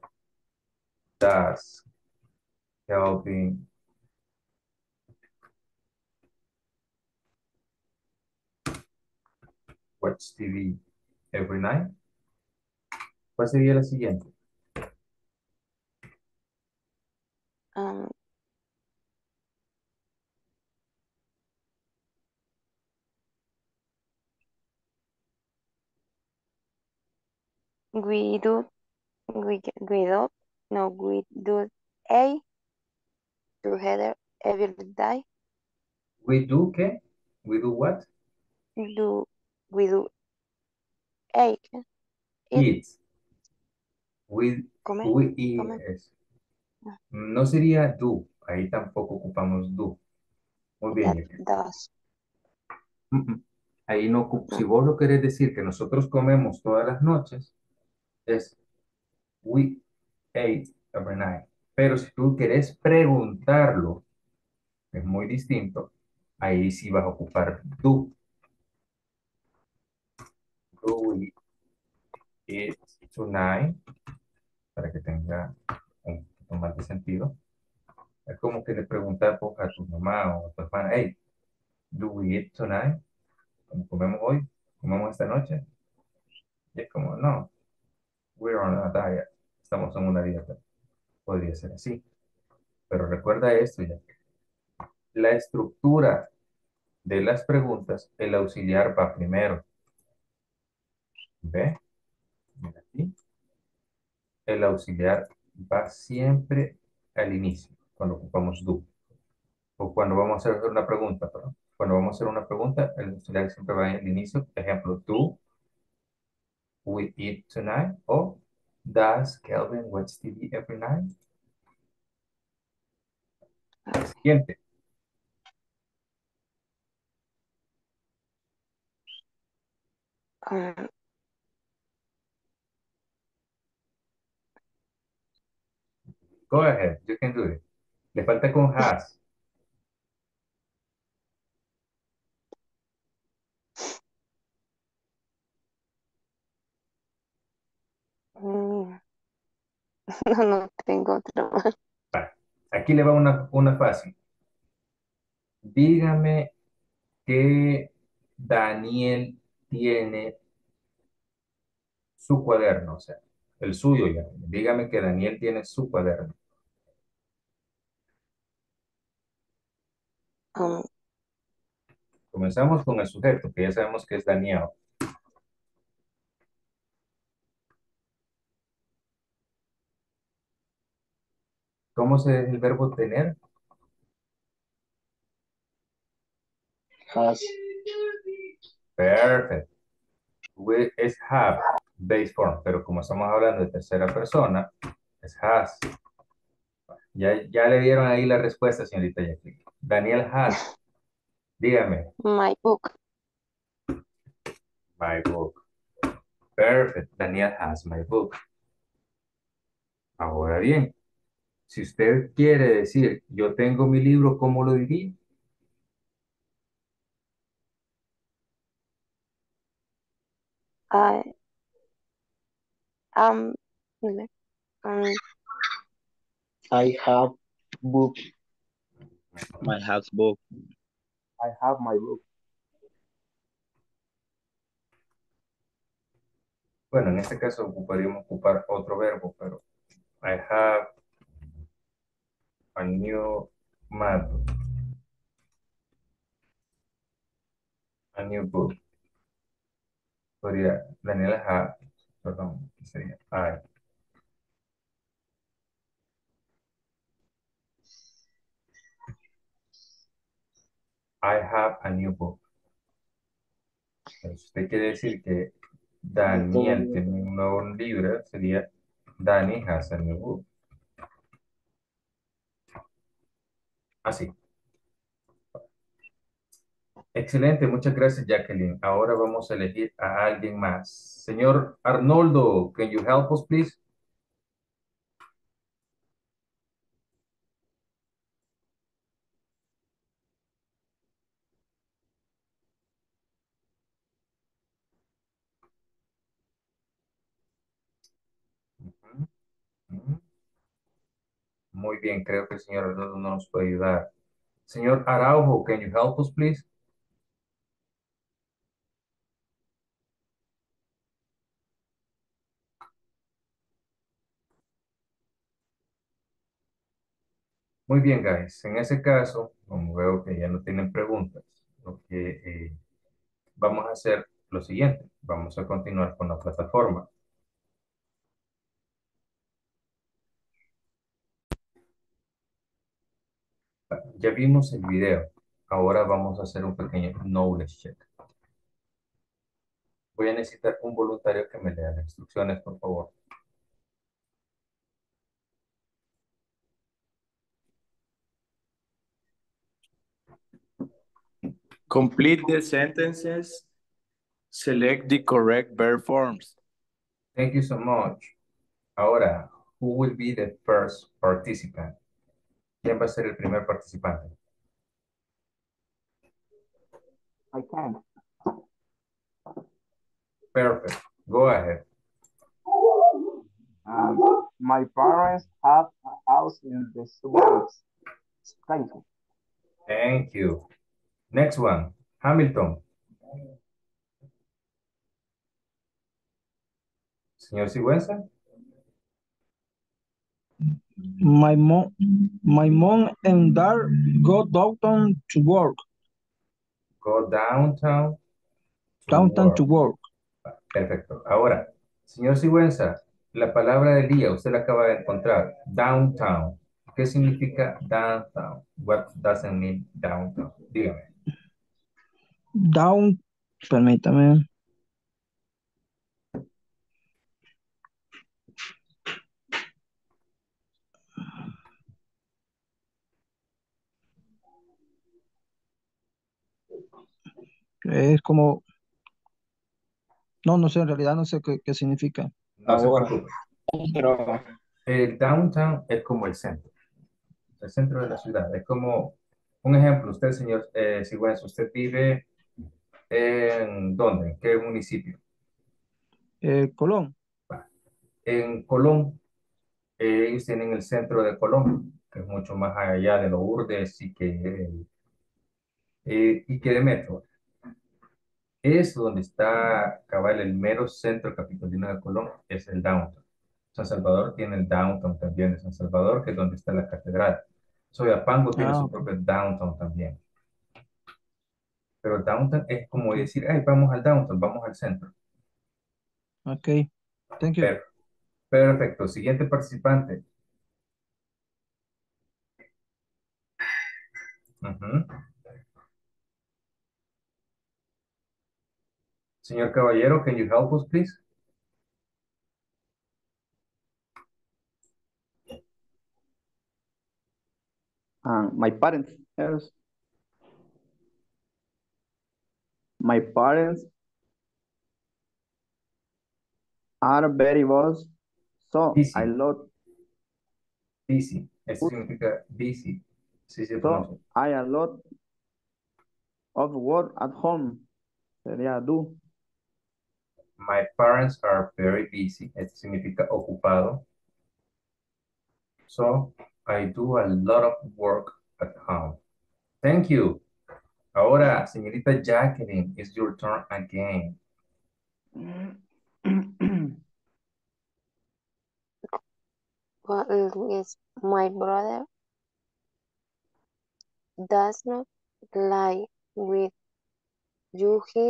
Does Kelvin watch TV every night? ¿Cuál sería la siguiente? Um, We do, we do, no, we do a together every day. We do, ¿qué? We do what? Do, we do a, Eat. We, comer, we eat. comer. No sería do. Ahí tampoco ocupamos do. Muy bien, That Jacqueline. does. Ahí no, si vos lo querés decir que nosotros comemos todas las noches, es we ate every night. Pero si tú querés preguntarlo, es muy distinto, ahí sí vas a ocupar do. Do we eat tonight? Para que tenga un poquito más de sentido. Es como que le preguntas pues, a tu mamá o a tu hermana, hey, do we eat tonight? ¿Cómo comemos hoy? ¿Comemos esta noche? Y es como, no, we're on a diet. Estamos en una dieta. Podría ser así. Pero recuerda esto ya. La estructura de las preguntas, el auxiliar va primero. ¿Ve? Mira aquí. El auxiliar va siempre al inicio, cuando ocupamos do. O cuando vamos a hacer una pregunta, perdón. Cuando vamos a hacer una pregunta, el auxiliar siempre va al inicio. Ejemplo, do we eat tonight? O does Kelvin watch TV every night? Siguiente. Go ahead, you can do it. Le falta con has. No, no tengo otra más. Vale. Aquí le va una fácil. Dígame que Daniel tiene su cuaderno, o sea, el suyo ya. Dígame que Daniel tiene su cuaderno. Comenzamos con el sujeto, que ya sabemos que es Daniel. ¿Cómo se dice el verbo tener? Has. Perfect. Es have, base form, pero como estamos hablando de tercera persona, es has. Ya le dieron ahí la respuesta, señorita Jacqueline. Daniel has. Dígame. My book. My book. Perfect. Daniel has my book. Ahora bien, si usted quiere decir, yo tengo mi libro, ¿cómo lo diría? I um, I have book. My house book. I have my book. Bueno, en este caso ocuparíamos ocupar otro verbo, pero I have a new map. A new book. Podría, Daniela have, perdón, sería I have a new book. Si usted quiere decir que Daniel tiene un nuevo libro, sería Danny has a new book. Así. Excelente, muchas gracias, Jacqueline. Ahora vamos a elegir a alguien más. Señor Arnoldo, can you help us, please? Ujú, ujú. Muy bien, creo que el señor Arnoldo no nos puede ayudar. Señor Araujo, can you help us, please? Muy bien, guys. En ese caso, como veo que ya no tienen preguntas, lo que vamos a hacer lo siguiente. Vamos a continuar con la plataforma. Ya vimos el video. Ahora vamos a hacer un pequeño knowledge check. Voy a necesitar un voluntario que me lea las instrucciones, por favor. Complete the sentences. Select the correct verb forms. Thank you so much. Ahora, who will be the first participant? ¿Quién va a ser el primer participante? I can. Perfect. Go ahead. My parents have a house in the suburbs. Thank you. Thank you. Next one. Hamilton. Señor Sigüenza. My mom and dad go downtown to work. Go downtown Downtown to work. Perfecto. Ahora, señor Sigüenza, la palabra del día, usted la acaba de encontrar. Downtown. ¿Qué significa downtown? What does it mean downtown? Dígame. Permítame. Es como, no sé, en realidad no sé qué significa. No se preocupe. Pero el downtown es como el centro de la ciudad. Es como, un ejemplo, usted, señor Sigüenza, usted vive ¿en dónde? ¿En qué municipio? Colón. En Colón, ellos tienen el centro de Colón, que es mucho más allá de los Urdes y que de Metro. Es donde está cabal el mero centro capitolino de Colón, es el downtown. San Salvador tiene el downtown también de San Salvador, que es donde está la catedral. Soyapango tiene su propio downtown también. Pero downtown es como decir, ay, vamos al downtown, vamos al centro. Ok, thank you. Perfecto. Siguiente participante. Señor Caballero, can you help us, please? My parents, yes. My parents are very boss, so Busy. I love. Busy. Eso significa busy. Sí, se So pronuncia. I a lot of work at home. Sería do. My parents are very busy. Esto significa ocupado. So, I do a lot of work at home. Thank you. Ahora, señorita Jacqueline, it's your turn again. Well, is my brother does not lie with you. He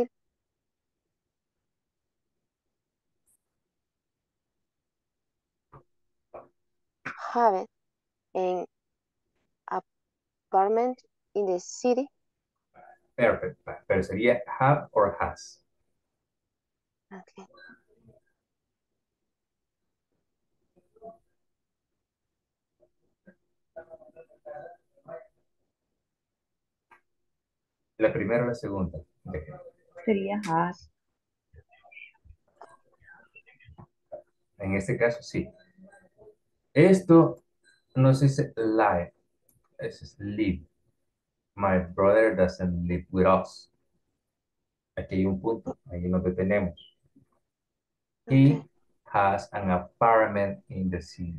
have an apartment in the city. Perfect. Pero sería have or has. Okay. La primera o la segunda. Sería has. En este caso, sí. Esto no se dice lie, es live. My brother doesn't live with us. Aquí hay un punto, ahí nos detenemos. He has an apartment in the city.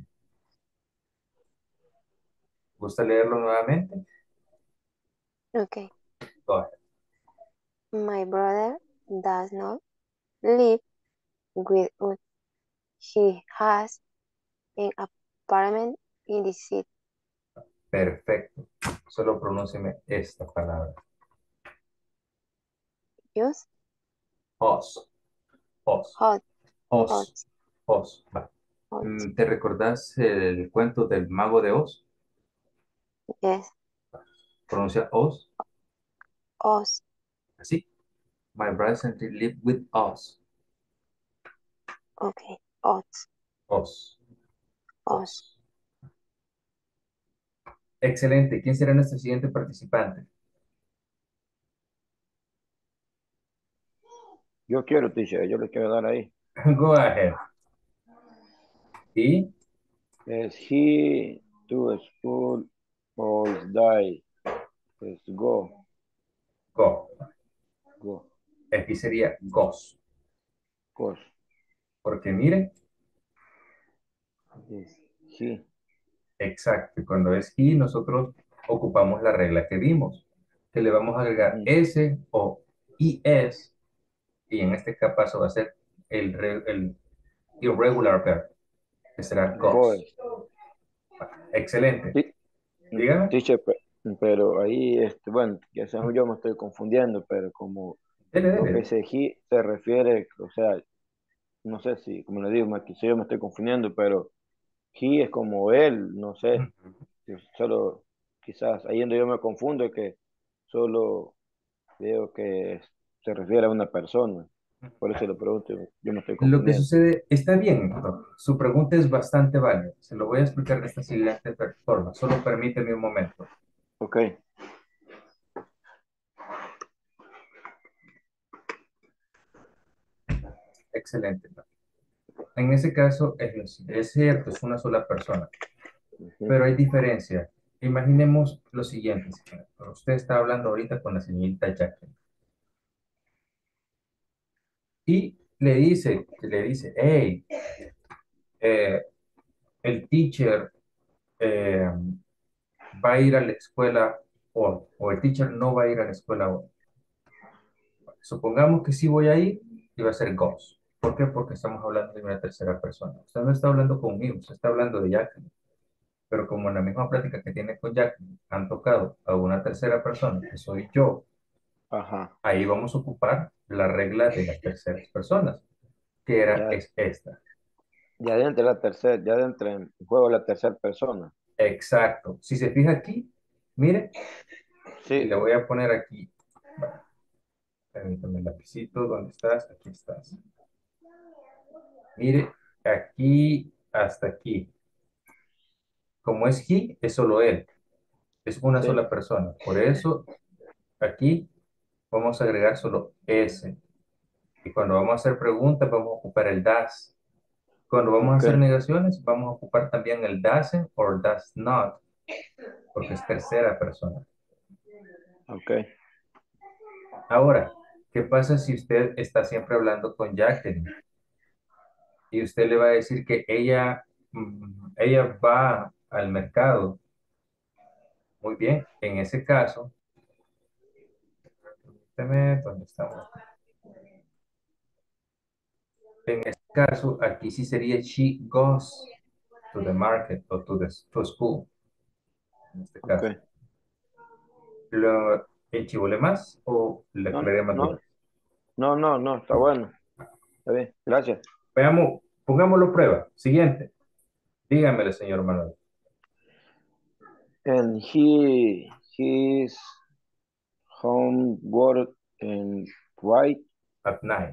¿Gusta leerlo nuevamente? Okay. Go ahead. My brother does not live with us. He has an apartment in the city. Perfecto. Solo pronúnciame esta palabra. Use Us. Us. hot. Us. Us. Va. ¿Te recordás el cuento del mago de Oz? Yes. Pronuncia os. Us. Así. My brothers live with us. Okay. Us. Us. Us. Excelente. ¿Quién será nuestro siguiente participante? Yo quiero, teacher, yo le quiero dar ahí. Go ahead. ¿Y? Es he to school or is die? Es go. Go. Go. Aquí sería goes. Goes. Porque mire, Es he. exacto. Cuando es he, nosotros ocupamos la regla que vimos, que le vamos a agregar s o es, y en este caso va a ser el irregular verb, que será goes. Goes. Excelente. Sí. Dígame. Teacher, pero ahí, bueno, quizás yo me estoy confundiendo, pero como Dele, lo que dele. ese he se refiere, o sea, no sé si, como le digo, quizás yo me estoy confundiendo, pero he es como él, no sé, yo solo, quizás ahí donde yo me confundo, que solo veo que se refiere a una persona, por eso le pregunto, yo me estoy Lo que confundiendo. sucede, está bien, doctor. Su pregunta es bastante válida. Se lo voy a explicar de esta siguiente forma. Solo permíteme un momento. Ok, Excelente. En ese caso, es cierto, es una sola persona, pero hay diferencia. Imaginemos lo siguiente, señora. Usted está hablando ahorita con la señorita Jacqueline y le dice, hey, eh, el teacher eh, va a ir a la escuela hoy, o el teacher no va a ir a la escuela hoy. Supongamos que sí voy a ir y va a ser goes. ¿Por qué? Porque estamos hablando de una tercera persona. Usted no está hablando conmigo, usted está hablando de Jacqueline. Pero como en la misma plática que tiene con Jacqueline han tocado a una tercera persona, que soy yo, ajá, ahí vamos a ocupar la regla de las terceras personas, que ya, es esta. ya entra en juego la tercera persona. Exacto. Si se fija aquí, mire, y Sí, le voy a poner aquí. Bueno, permítame el lapicito, ¿dónde estás? Aquí estás. Mire, aquí hasta aquí. Como es he, es solo él. Es una sí, sola persona. Por eso, aquí vamos a agregar solo S. Y cuando vamos a hacer preguntas, vamos a ocupar el das. Cuando vamos a ok, hacer negaciones, vamos a ocupar también el doesn't o does not, porque es tercera persona. ok, Ahora, ¿qué pasa si usted está siempre hablando con Jacqueline? Y usted le va a decir que ella va al mercado. Muy bien, en ese caso, ¿dónde estamos? En este caso, aquí sí sería she goes to the market o to school, en este ok. caso. ¿Lo enchivole más o le No, aclaré más no, dudas? no, está bueno, está bien, gracias. Veamos, pongámoslo a prueba. Siguiente. Dígamelo, señor Manuel. And his homework and right At night.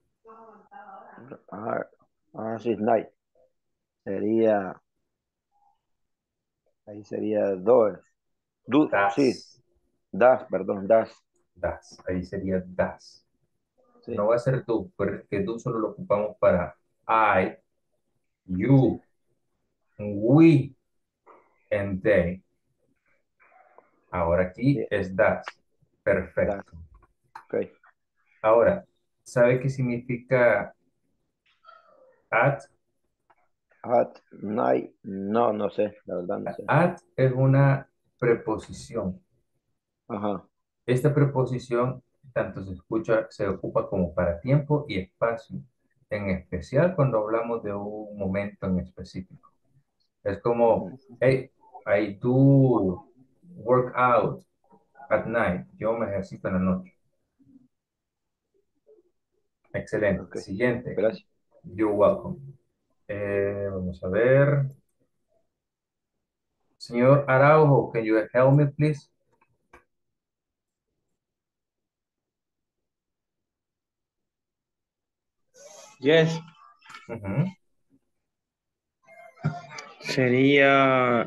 his night sería, ahí sería dos. Sí, Das. perdón, das. Das. Ahí sería das. Sí, No va a ser tú, porque tú solo lo ocupamos para I, you, we, and they. Ahora aquí sí, es das. das. Perfecto. Ok. Ahora, ¿sabe qué significa at? At night, no sé, la verdad no sé. At es una preposición. Ajá. Esta preposición tanto se ocupa como para tiempo y espacio, en especial cuando hablamos de un momento en específico. Es como, Ujú. hey, I do work out at night. Yo me ejercito en la noche. Excelente. Ok, Siguiente. gracias. You're welcome. Vamos a ver. Señor Araujo, can you help me, please? Yes. Ujú. Sería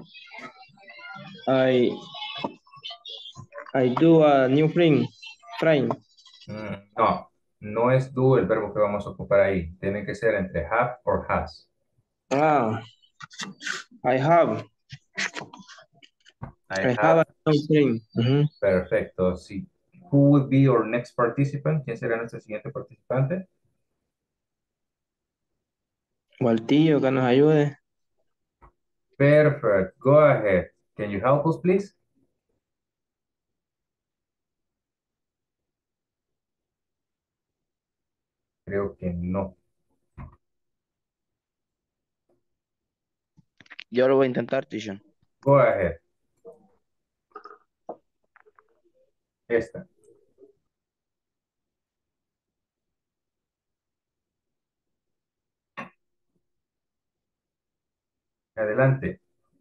I I do a new frame. Frame. No, no es do el verbo que vamos a ocupar ahí. Tiene que ser entre have or has. Ah, I have. I I have have. a new frame. Ujú. Perfecto. Sí. Who would be our next participant? ¿Quién será nuestro siguiente participante? Waltillo, que nos ayude. Perfect. Go ahead. Can you help us, please? Creo que no. Yo lo voy a intentar, teacher. Go ahead. Esta. Adelante.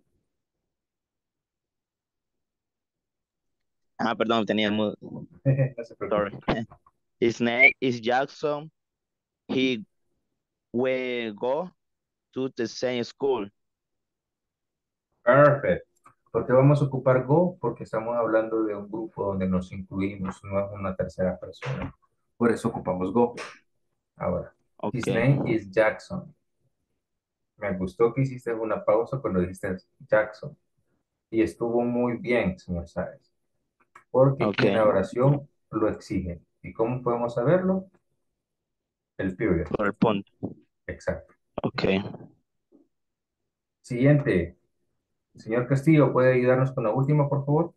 Ah, perdón, tenía mudo. No se Sorry. preocupe. His name is Jackson. He will go to the same school. Perfect. ¿Por qué vamos a ocupar go? Porque estamos hablando de un grupo donde nos incluimos, no es una tercera persona. Por eso ocupamos go. Ahora, his Okay. name is Jackson. Me gustó que hiciste una pausa cuando dijiste Jackson. Y estuvo muy bien, señor Sáez. Porque aquí en Okay. la oración lo exige. ¿Y cómo podemos saberlo? El period. Por el punto. Exacto. Okay. Siguiente. Señor Castillo, ¿puede ayudarnos con la última, por favor?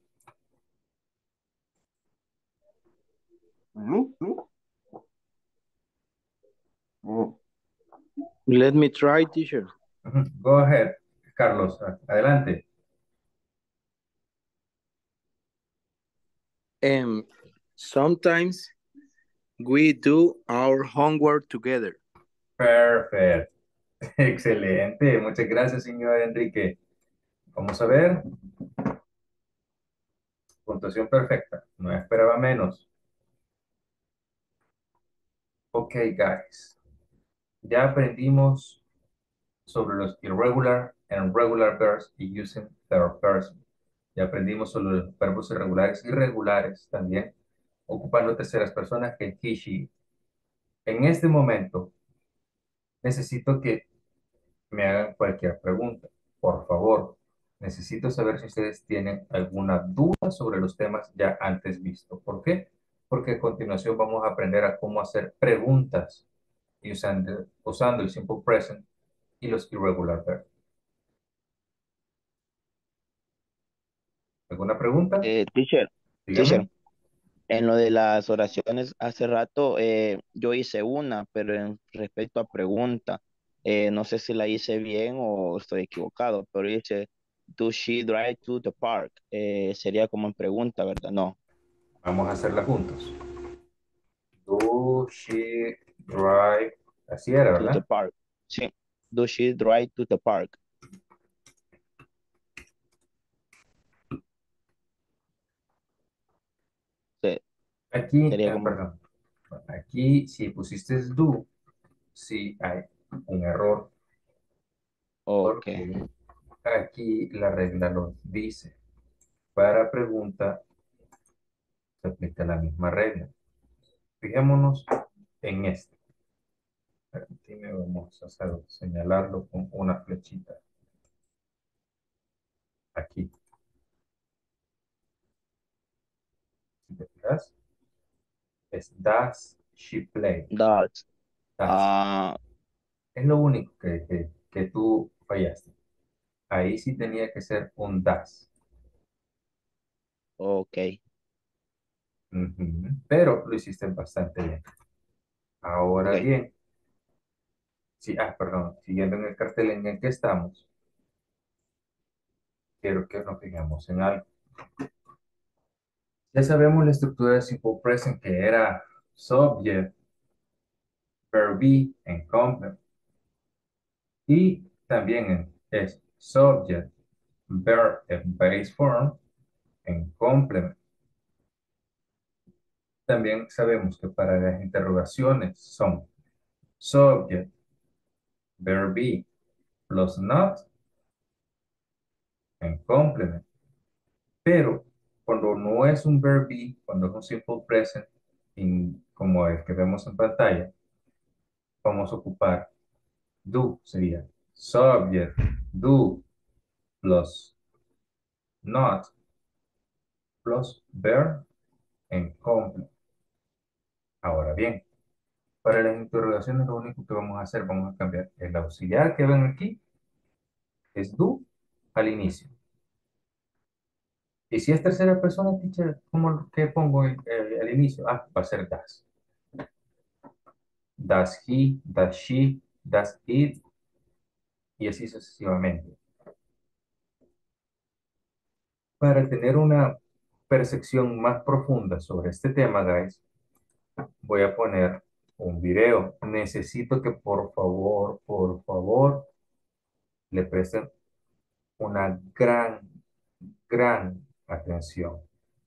Me? Mm, Let me try, teacher. Go ahead, Carlos. Adelante. Sometimes we do our homework together. Perfect. Excelente. Muchas gracias, señor Enrique. Vamos a ver. Puntuación perfecta. No esperaba menos. Ok, guys. Ya aprendimos sobre los irregular and regular verbs y using third person. Ya aprendimos sobre los verbos irregulares y regulares también, ocupando terceras personas que he, she. En este momento, necesito que me hagan cualquier pregunta. Por favor, necesito saber si ustedes tienen alguna duda sobre los temas ya antes vistos. ¿Por qué? Porque a continuación vamos a aprender a cómo hacer preguntas y usando el simple present y los irregular verbs. ¿Alguna pregunta? Teacher, Dígame. en lo de las oraciones, hace rato yo hice una, pero en respecto a pregunta, no sé si la hice bien o estoy equivocado, pero dice, "Do she drive to the park?" Sería como en pregunta, ¿verdad? No, Vamos a hacerla juntos. Do she drive? Así era, to the ¿verdad? park. Sí, "Do she drive to the park?" Sí, Aquí, sería como, perdón. Aquí, si pusiste do, sí hay un error. ok, Porque aquí la regla lo dice. Para pregunta se aplica la misma regla. Fijémonos en este. Permíteme, vamos a señalarlo con una flechita. Aquí. Si te fijas, es does she play. does. Does. Ah, Es lo único que tú fallaste. Ahí sí tenía que ser un does. ok, Ujú. Pero lo hiciste bastante bien. Ahora ok. bien, sí, perdón, siguiendo en el cartel en el que estamos, quiero que nos fijemos en algo. Ya sabemos la estructura de simple present que era subject, verb be, and complement. Y también es subject, verb en base form, en complement. También sabemos que para las interrogaciones son Subject, verb be, plus not and complement. Pero cuando no es un verb be, cuando es un simple present, como el que vemos en pantalla, vamos a ocupar do, sería subject, do, plus not, plus verb en complement. Ahora bien, para las interrogaciones lo único que vamos a hacer, vamos a cambiar el auxiliar que ven aquí, es do al inicio. Y si es tercera persona, teacher, ¿cómo que pongo al inicio? Ah, va a ser does. Does he, does she, does it, y así sucesivamente. Para tener una percepción más profunda sobre este tema, guys, voy a poner un video. Necesito que por favor, le presten una gran atención.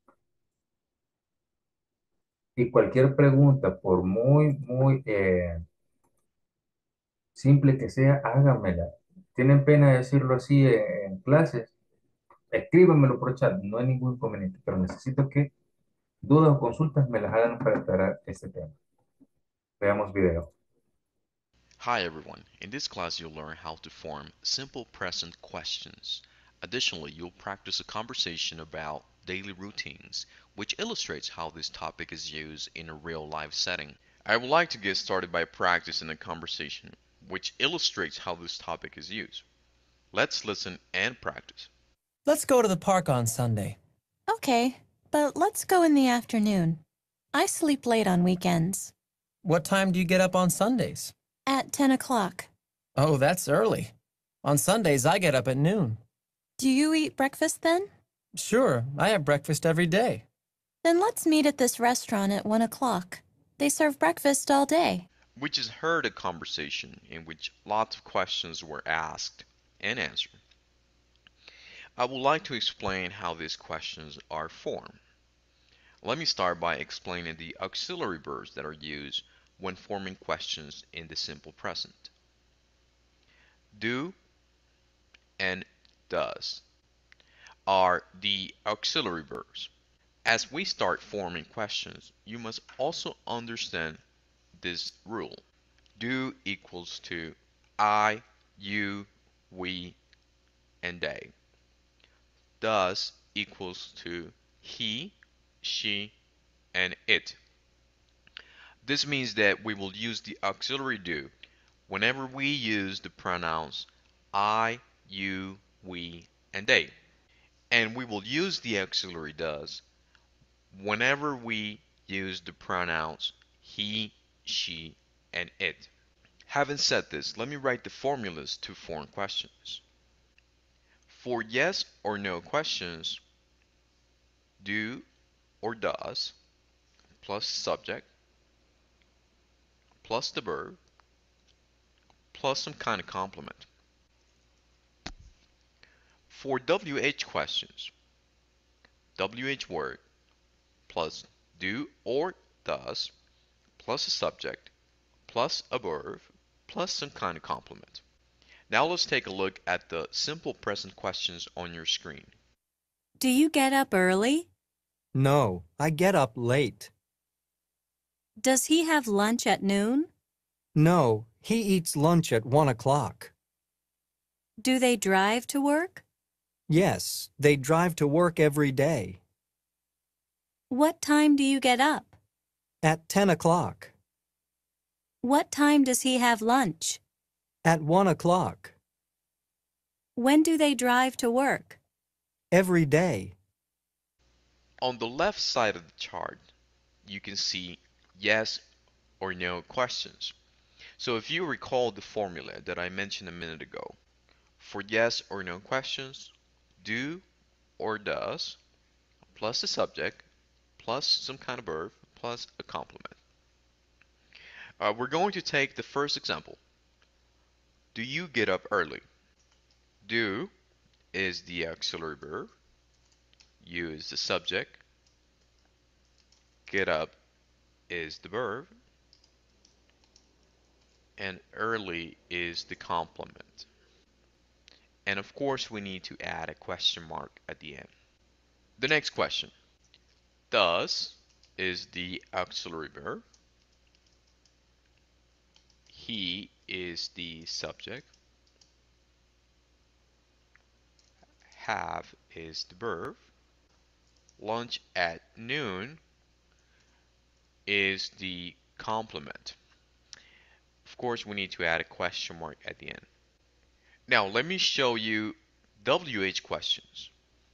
Y cualquier pregunta, por muy simple que sea, háganmela. ¿Tienen pena de decirlo así en clases? Escríbanmelo por chat, no hay ningún inconveniente, pero necesito que dudas o consultas me las hagan para aclarar este tema. Veamos video. Hi everyone, in this class you'll learn how to form simple present questions. Additionally, you'll practice a conversation about daily routines, which illustrates how this topic is used in a real life setting. I would like to get started by practicing a conversation, which illustrates how this topic is used. Let's listen and practice. Let's go to the park on Sunday. Okay, but let's go in the afternoon. I sleep late on weekends. What time do you get up on Sundays? At 10 o'clock. Oh, that's early. On Sundays, I get up at noon. Do you eat breakfast then? Sure, I have breakfast every day. Then let's meet at this restaurant at 1 o'clock. They serve breakfast all day. We just heard a conversation in which lots of questions were asked and answered. I would like to explain how these questions are formed. Let me start by explaining the auxiliary verbs that are used when forming questions in the simple present. Do and does are the auxiliary verbs. As we start forming questions, you must also understand this rule. Do equals to I, you, we, and they. Does equals to he, she, and it. This means that we will use the auxiliary do whenever we use the pronouns I, you, we, and they. And we will use the auxiliary does whenever we use the pronouns he, she, and it. Having said this, let me write the formulas to form questions. For yes or no questions, do or does plus subject plus the verb plus some kind of complement. For WH questions, WH word plus do or does plus a subject plus a verb plus some kind of complement. Now let's take a look at the simple present questions on your screen. Do you get up early? No, I get up late. Does he have lunch at noon? No, he eats lunch at 1 o'clock. Do they drive to work? Yes, they drive to work every day. What time do you get up? At 10 o'clock. What time does he have lunch? At 1 o'clock. When do they drive to work? Every day. On the left side of the chart, you can see yes or no questions. So if you recall the formula that I mentioned a minute ago, for yes or no questions, do or does plus the subject plus some kind of verb plus a complement. We're going to take the first example. Do you get up early? Do is the auxiliary verb. You is the subject. Get up is the verb. and early is the complement. And of course, we need to add a question mark at the end. The next question. Does is the auxiliary verb. He is the subject. Have is the verb. Lunch at noon is the complement. Of course, we need to add a question mark at the end. Now, let me show you WH questions.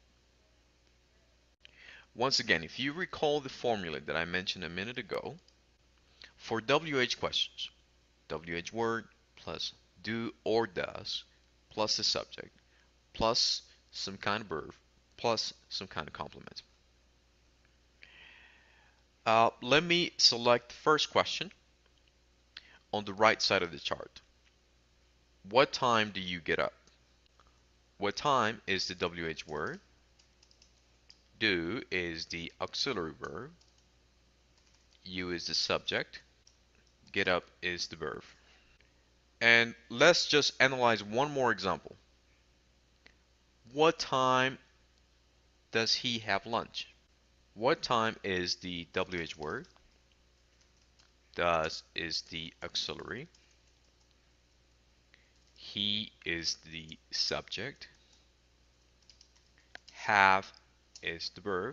Once again, if you recall the formula that I mentioned a minute ago, for WH questions, WH word plus do or does plus the subject plus some kind of verb plus some kind of complement. Let me select the first question on the right side of the chart. What time do you get up? What time is the WH word. Do is the auxiliary verb. You is the subject. Get up is the verb. And let's just analyze one more example. What time does he have lunch? What time is the WH word. Does is the auxiliary. He is the subject. Have is the verb.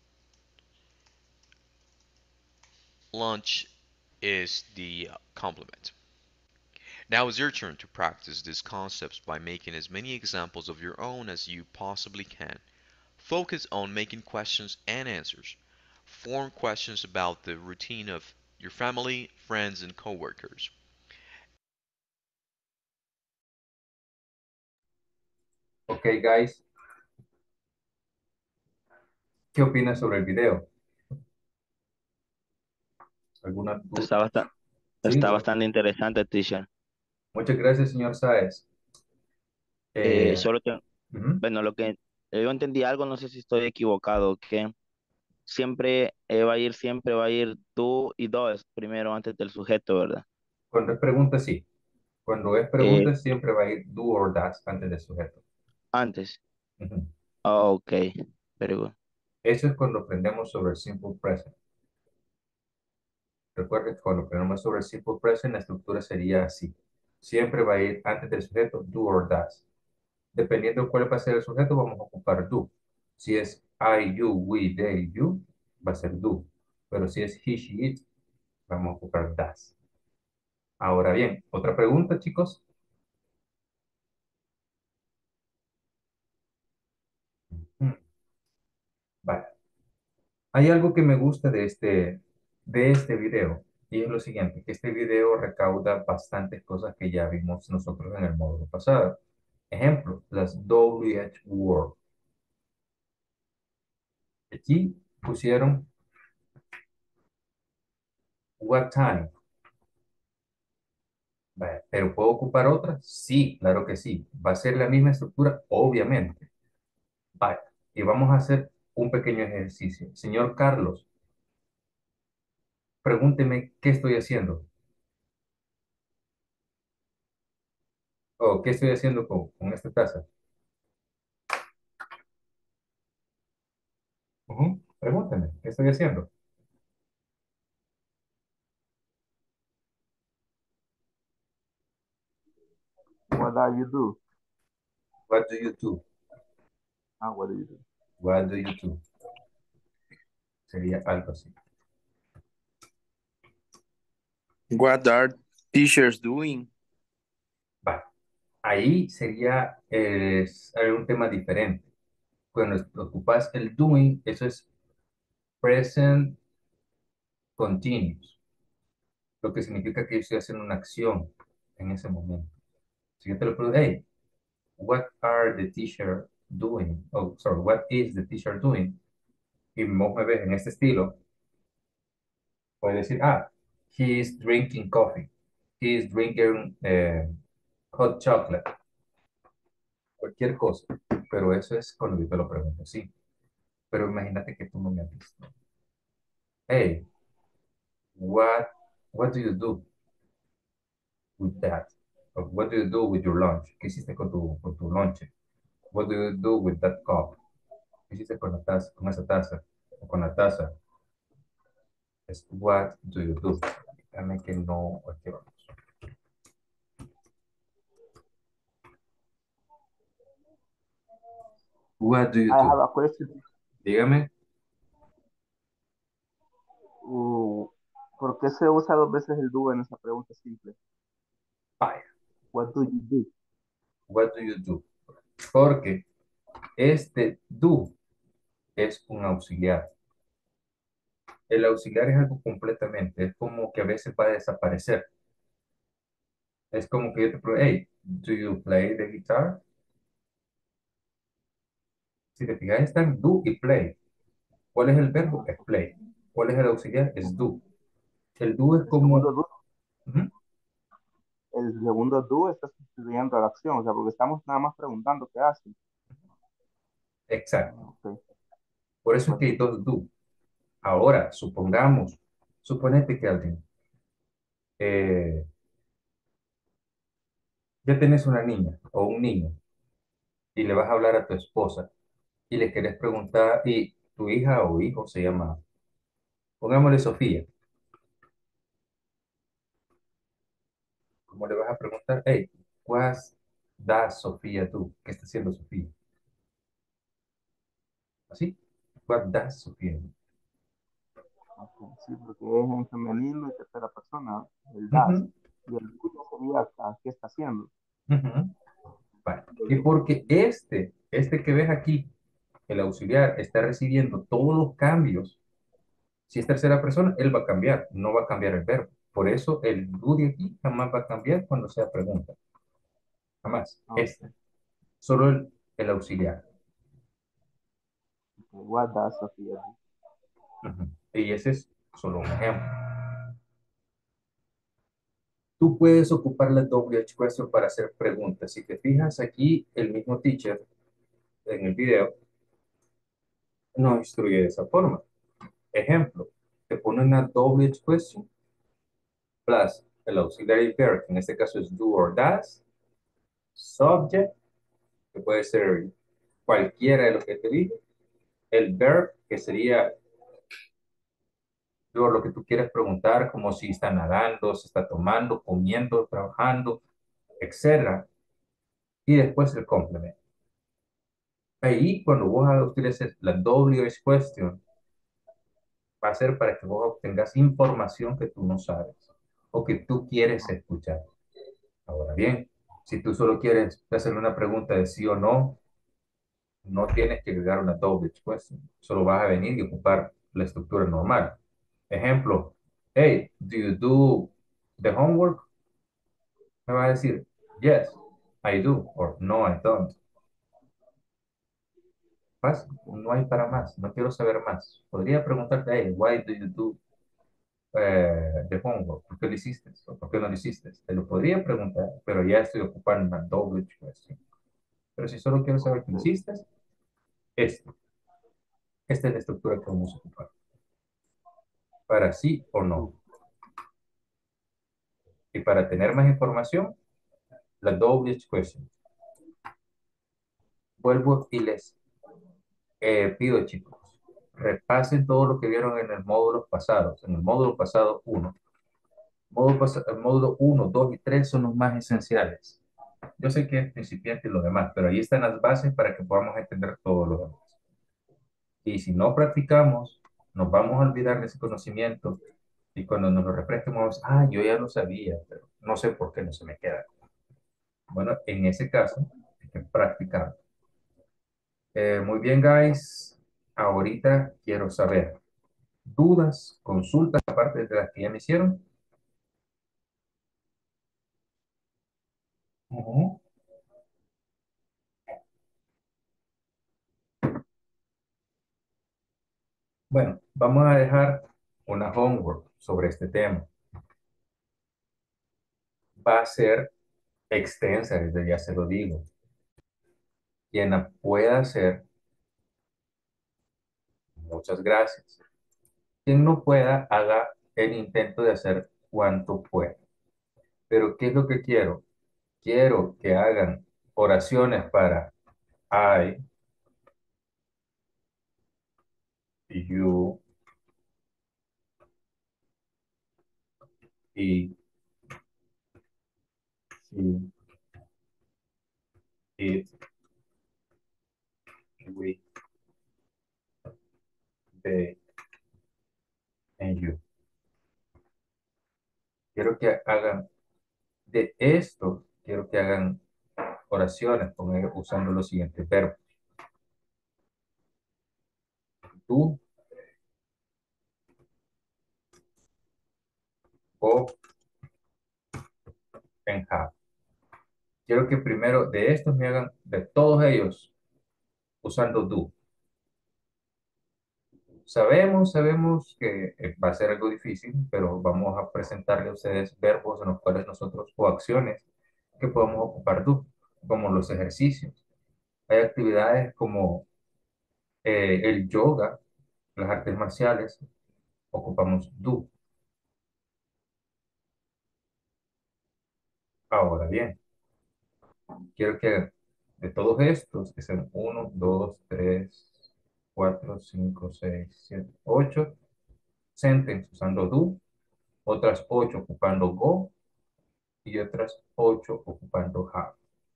Lunch is the complement. Now it's your turn to practice these concepts by making as many examples of your own as you possibly can. Focus on making questions and answers. Form questions about the routine of your family, friends, and coworkers. Ok, guys. ¿Qué opinas sobre el video? ¿Alguna duda? Está Sí, bastante interesante, teacher. muchas gracias, señor Sáez. Solo que, Ujú. bueno, lo que yo entendí algo, no sé si estoy equivocado, que siempre siempre va a ir tú y dos primero antes del sujeto, ¿verdad? Cuando es pregunta, sí. Cuando es Eh, pregunta, siempre va a ir do or does antes del sujeto. Antes. Ujú. Oh, ok, very good. Eso es cuando aprendemos sobre el simple present. Recuerden que cuando aprendemos sobre el simple present, la estructura sería así. Siempre va a ir antes del sujeto do or does. Dependiendo de cuál va a ser el sujeto, vamos a ocupar do. Si es I, you, we, they, you, va a ser do. Pero si es he, she, it, vamos a ocupar does. Ahora bien, otra pregunta, chicos. Hmm, Vale. Hay algo que me gusta de este video y es lo siguiente, que este video recauda bastantes cosas que ya vimos nosotros en el módulo pasado. Ejemplo, las WH word. Aquí pusieron what time. Vale, ¿pero puedo ocupar otra? Sí, claro que sí. ¿Va a ser la misma estructura? Obviamente. Vale, y vamos a hacer un pequeño ejercicio. Señor Carlos, pregúnteme qué estoy haciendo. ¿O qué estoy haciendo con esta taza? Pregúnteme, ¿qué estoy haciendo? What do you do? What do you do? What do you do? What do you do? Sería algo así. What are teachers doing? Vale. Ahí sería un tema diferente. Cuando ocupas el doing, eso es present continuous, lo que significa que yo estoy haciendo una acción en ese momento. Si yo te lo pregunto, hey, what are the teacher doing? Oh, sorry, what is the teacher doing? Y vos me ves en este estilo, puedes decir, he is drinking coffee. He is drinking hot chocolate. Cualquier cosa. Pero eso es cuando yo te lo pregunto, sí. Pero imagínate que tú no me has visto. Hey, what do you do? with that? Or what do you do with your lunch? ¿Qué hiciste con tu lonche? What do you do with that cup? ¿Qué hiciste con la taza, con esa taza? O con la taza. Es what do you do? Dame que no, aquí vamos. What do you I have do? a question. Dígame. ¿Por qué se usa dos veces el do en esa pregunta simple? Vaya. What do you do? What do you do? Porque este do es un auxiliar. El auxiliar es algo completamente, es como que a veces va a desaparecer. Es como que yo te pregunto, hey, do you play the guitar? Si te fijas, están do y play. ¿Cuál es el verbo? Es play. ¿Cuál es el auxiliar? Es do. El do es El como... segundo do, Ujú, el segundo do está sustituyendo a la acción, o sea, porque estamos nada más preguntando qué hacen. exacto. Ok. Por eso es que hay dos do. Ahora, suponete que alguien, eh, ya tenés una niña o un niño y le vas a hablar a tu esposa y le querés preguntar, y tu hija o hijo se llama, pongámosle Sofía, ¿cómo le vas a preguntar? Hey, what does Sofía do? ¿Qué está haciendo Sofía? ¿Así? What does Sofía do? Ok, sí, porque es en femenino y tercera persona, el das. Ujú, Y el do sería qué está haciendo. ujú. Vale. Y porque este que ves aquí, el auxiliar, está recibiendo todos los cambios. Si es tercera persona, él va a cambiar, no va a cambiar el verbo. Por eso el do de aquí jamás va a cambiar cuando sea pregunta. Jamás. Ok, Solo el auxiliar. what does Sofía do? Ujú. Y ese es solo un ejemplo. Tú puedes ocupar la WH question para hacer preguntas. Si te fijas aquí, el mismo teacher en el video nos instruye de esa forma. Ejemplo, te pone una WH question plus el auxiliary verb, que en este caso es do or does, subject, que puede ser cualquiera de los que te dije, el verb, que sería lo que tú quieres preguntar, como si está nadando, si está tomando, comiendo, trabajando, etcétera. Y después el complemento. Ahí, cuando vos utilices la WH question, va a ser para que vos obtengas información que tú no sabes o que tú quieres escuchar. Ahora bien, si tú solo quieres hacerle una pregunta de sí o no, no tienes que agregar una WH question. Solo vas a venir y ocupar la estructura normal. Ejemplo, hey, do you do the homework? Me va a decir, yes, I do, or no, I don't. Fácil, no hay para más, no quiero saber más. Podría preguntarte, hey, why do you do the homework? ¿Por qué lo hiciste? ¿O por qué no lo hiciste? Te lo podría preguntar, pero ya estoy ocupando una doble question. Pero si solo quiero saber que lo hiciste, esto. Esta es la estructura que vamos a ocupar. Para sí o no. Y para tener más información, la double question. Vuelvo y les pido, chicos, repasen todo lo que vieron en el módulo pasado. En el módulo pasado 1. El módulo 1, 2 y 3 son los más esenciales. Yo sé que es principiante y lo demás, pero ahí están las bases para que podamos entender todo lo demás. Y si no practicamos, nos vamos a olvidar de ese conocimiento y cuando nos lo refresquemos, yo ya lo sabía, pero no sé por qué no se me queda. Bueno, en ese caso, hay que practicar. Muy bien, guys. Ahorita quiero saber dudas, consultas, aparte de las que ya me hicieron. Ujú. Bueno, vamos a dejar una homework sobre este tema. Va a ser extensa, desde ya se lo digo. Quien la pueda hacer, muchas gracias. Quien no pueda, haga el intento de hacer cuanto pueda. Pero ¿qué es lo que quiero? Quiero que hagan oraciones para I, you, he, she, it, we, they, and you. Quiero que hagan de esto, quiero que hagan oraciones con ellos usando los siguientes verbos. Tú, go, and have. Quiero que primero de estos me hagan de todos ellos usando do. Sabemos que va a ser algo difícil, pero vamos a presentarle a ustedes verbos en los cuales nosotros, o acciones que podemos ocupar do, como los ejercicios. Hay actividades como el yoga, las artes marciales, ocupamos do. Ahora bien, quiero que de todos estos, que sean 1, 2, 3, 4, 5, 6, 7, 8, sentence usando do, otras 8 ocupando go y otras 8 ocupando have.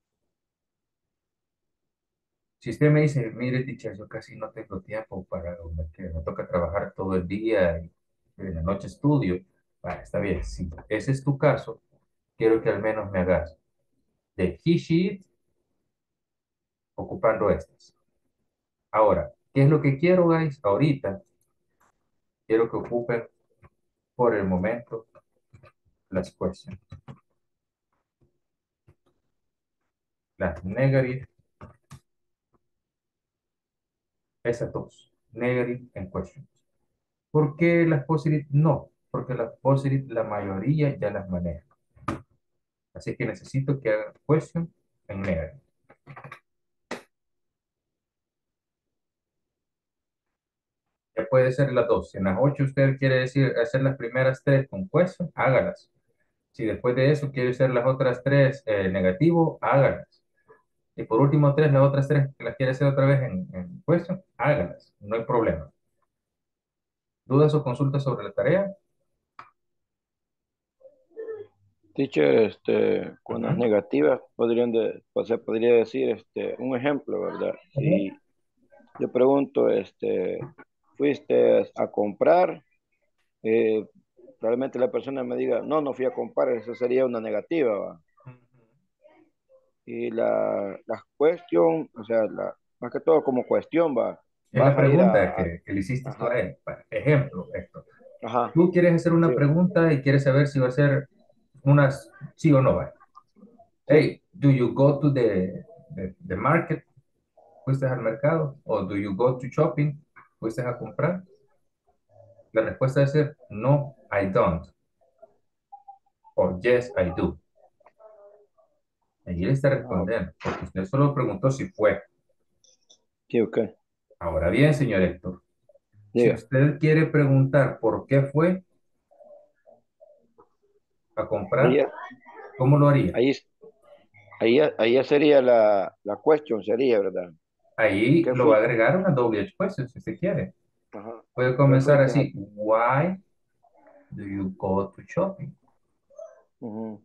Si usted me dice, mire, teacher, yo casi no tengo tiempo para, que me toca trabajar todo el día y en la noche estudio, está bien. Si ese es tu caso, quiero que al menos me hagas de he, she, it, ocupando estas. Ahora, ¿qué es lo que quiero, guys? Ahorita, quiero que ocupen por el momento las questions. Las negative, esas dos, negative and questions. ¿Por qué las positive? No, porque las positive la mayoría ya las maneja. Así que necesito que hagan question en negative. Ya puede ser las dos. Si en las 8 usted quiere decir hacer las primeras 3 con question, hágalas. Si después de eso quiere hacer las otras 3 negativo, hágalas. Y por último 3, las otras 3 que las quiere hacer otra vez en question, hágalas. No hay problema. ¿Dudas o consultas sobre la tarea? Teacher, con las negativas se podría decir, un ejemplo, ¿verdad? Si yo pregunto, ¿fuiste a comprar? Probablemente la persona me diga, no, no fui a comprar, eso sería una negativa, ¿va? Y las question, o sea, más que todo como cuestión, va. Es la Vas a ir pregunta que le hiciste tú a él. Ejemplo, esto. Ajá. Tú quieres hacer una Sí. pregunta y quieres saber si va a ser unas sí o no, ¿va? Hey, do you go to the market? ¿Fuiste al mercado? ¿O do you go to shopping? ¿Fuiste a comprar? La respuesta debe ser no, I don't. O yes, I do. Allí le está respondiendo, porque usted solo preguntó si fue. Sí, ok. Ahora bien, señor Héctor, si Diga. usted quiere preguntar por qué fue a comprar, ¿cómo lo haría? Ahí ya sería la question, sería, ¿verdad? Ahí ¿Qué lo va a fui? agregar una doble question si usted quiere. Ajá. Puede ¿Qué comenzar fuiste así. Why do you go to shopping? Ujú.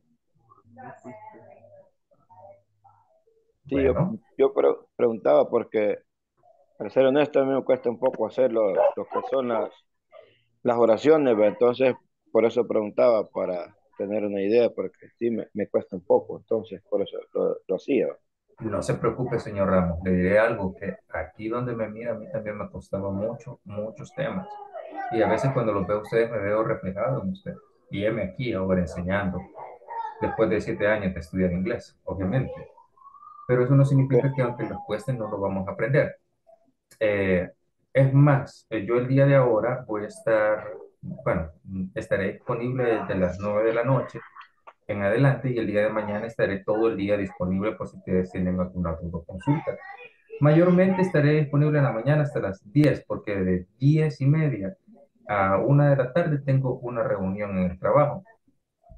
Sí, Bueno, preguntaba porque, para ser honesto, a mí me cuesta un poco hacer lo que son las oraciones, ¿verdad? Entonces, por eso preguntaba, para tener una idea, porque sí, me cuesta un poco, entonces, por eso lo hacía. no se preocupe, señor Ramos. Le diré algo que aquí donde me mira, a mí también me costaba muchos temas. Y a veces cuando los veo a ustedes, me veo reflejado en usted. Y heme aquí ahora enseñando, después de 7 años de estudiar inglés, obviamente. Pero eso no significa que aunque nos cueste, no lo vamos a aprender. Es más, yo el día de ahora voy a estar, bueno, estaré disponible desde las 9 de la noche en adelante y el día de mañana estaré todo el día disponible por si ustedes tienen alguna duda o consulta. Mayormente estaré disponible en la mañana hasta las 10 porque de 10:30 a 1 de la tarde tengo una reunión en el trabajo.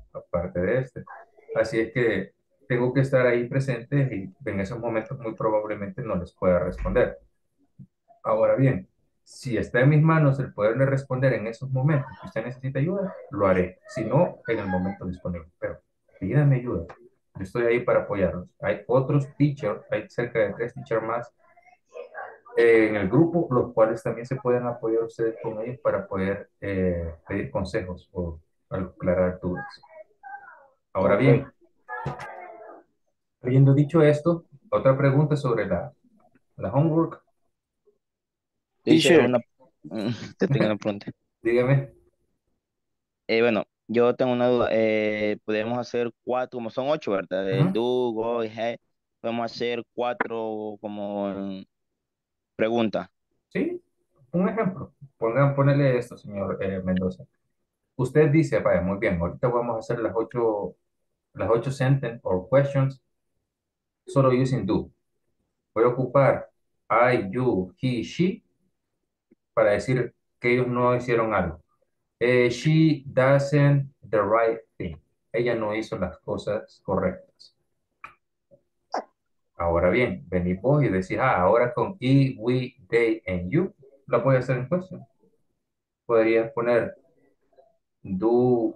aparte de este. Así es que tengo que estar ahí presente y en esos momentos muy probablemente no les pueda responder. Ahora bien, si está en mis manos el poderle responder en esos momentos que usted necesita ayuda, lo haré. Si no, en el momento disponible. Pero pídame ayuda. Yo estoy ahí para apoyarlos. Hay otros teachers, hay cerca de 3 teachers más en el grupo, los cuales también se pueden apoyar ustedes con ellos para poder pedir consejos o aclarar dudas. Ahora Ok. bien, habiendo dicho esto, otra pregunta sobre la homework. Teacher, Teacher, te tengo una pregunta. Dígame. Bueno, yo tengo una duda. Podemos hacer 4, como son 8, ¿verdad? El Ujú. do, go y hey. Podemos hacer 4 como preguntas. Sí, un ejemplo. Ponele esto, señor Mendoza. Usted dice, vaya, muy bien, ahorita vamos a hacer las ocho sentence or questions solo using do. Voy a ocupar I, you, he, she para decir que ellos no hicieron algo. She doesn't the right thing. Ella no hizo las cosas correctas. Ahora bien, venís vos y decís, ahora con he, we, they, and you, la voy a hacer en question. Podrías poner do,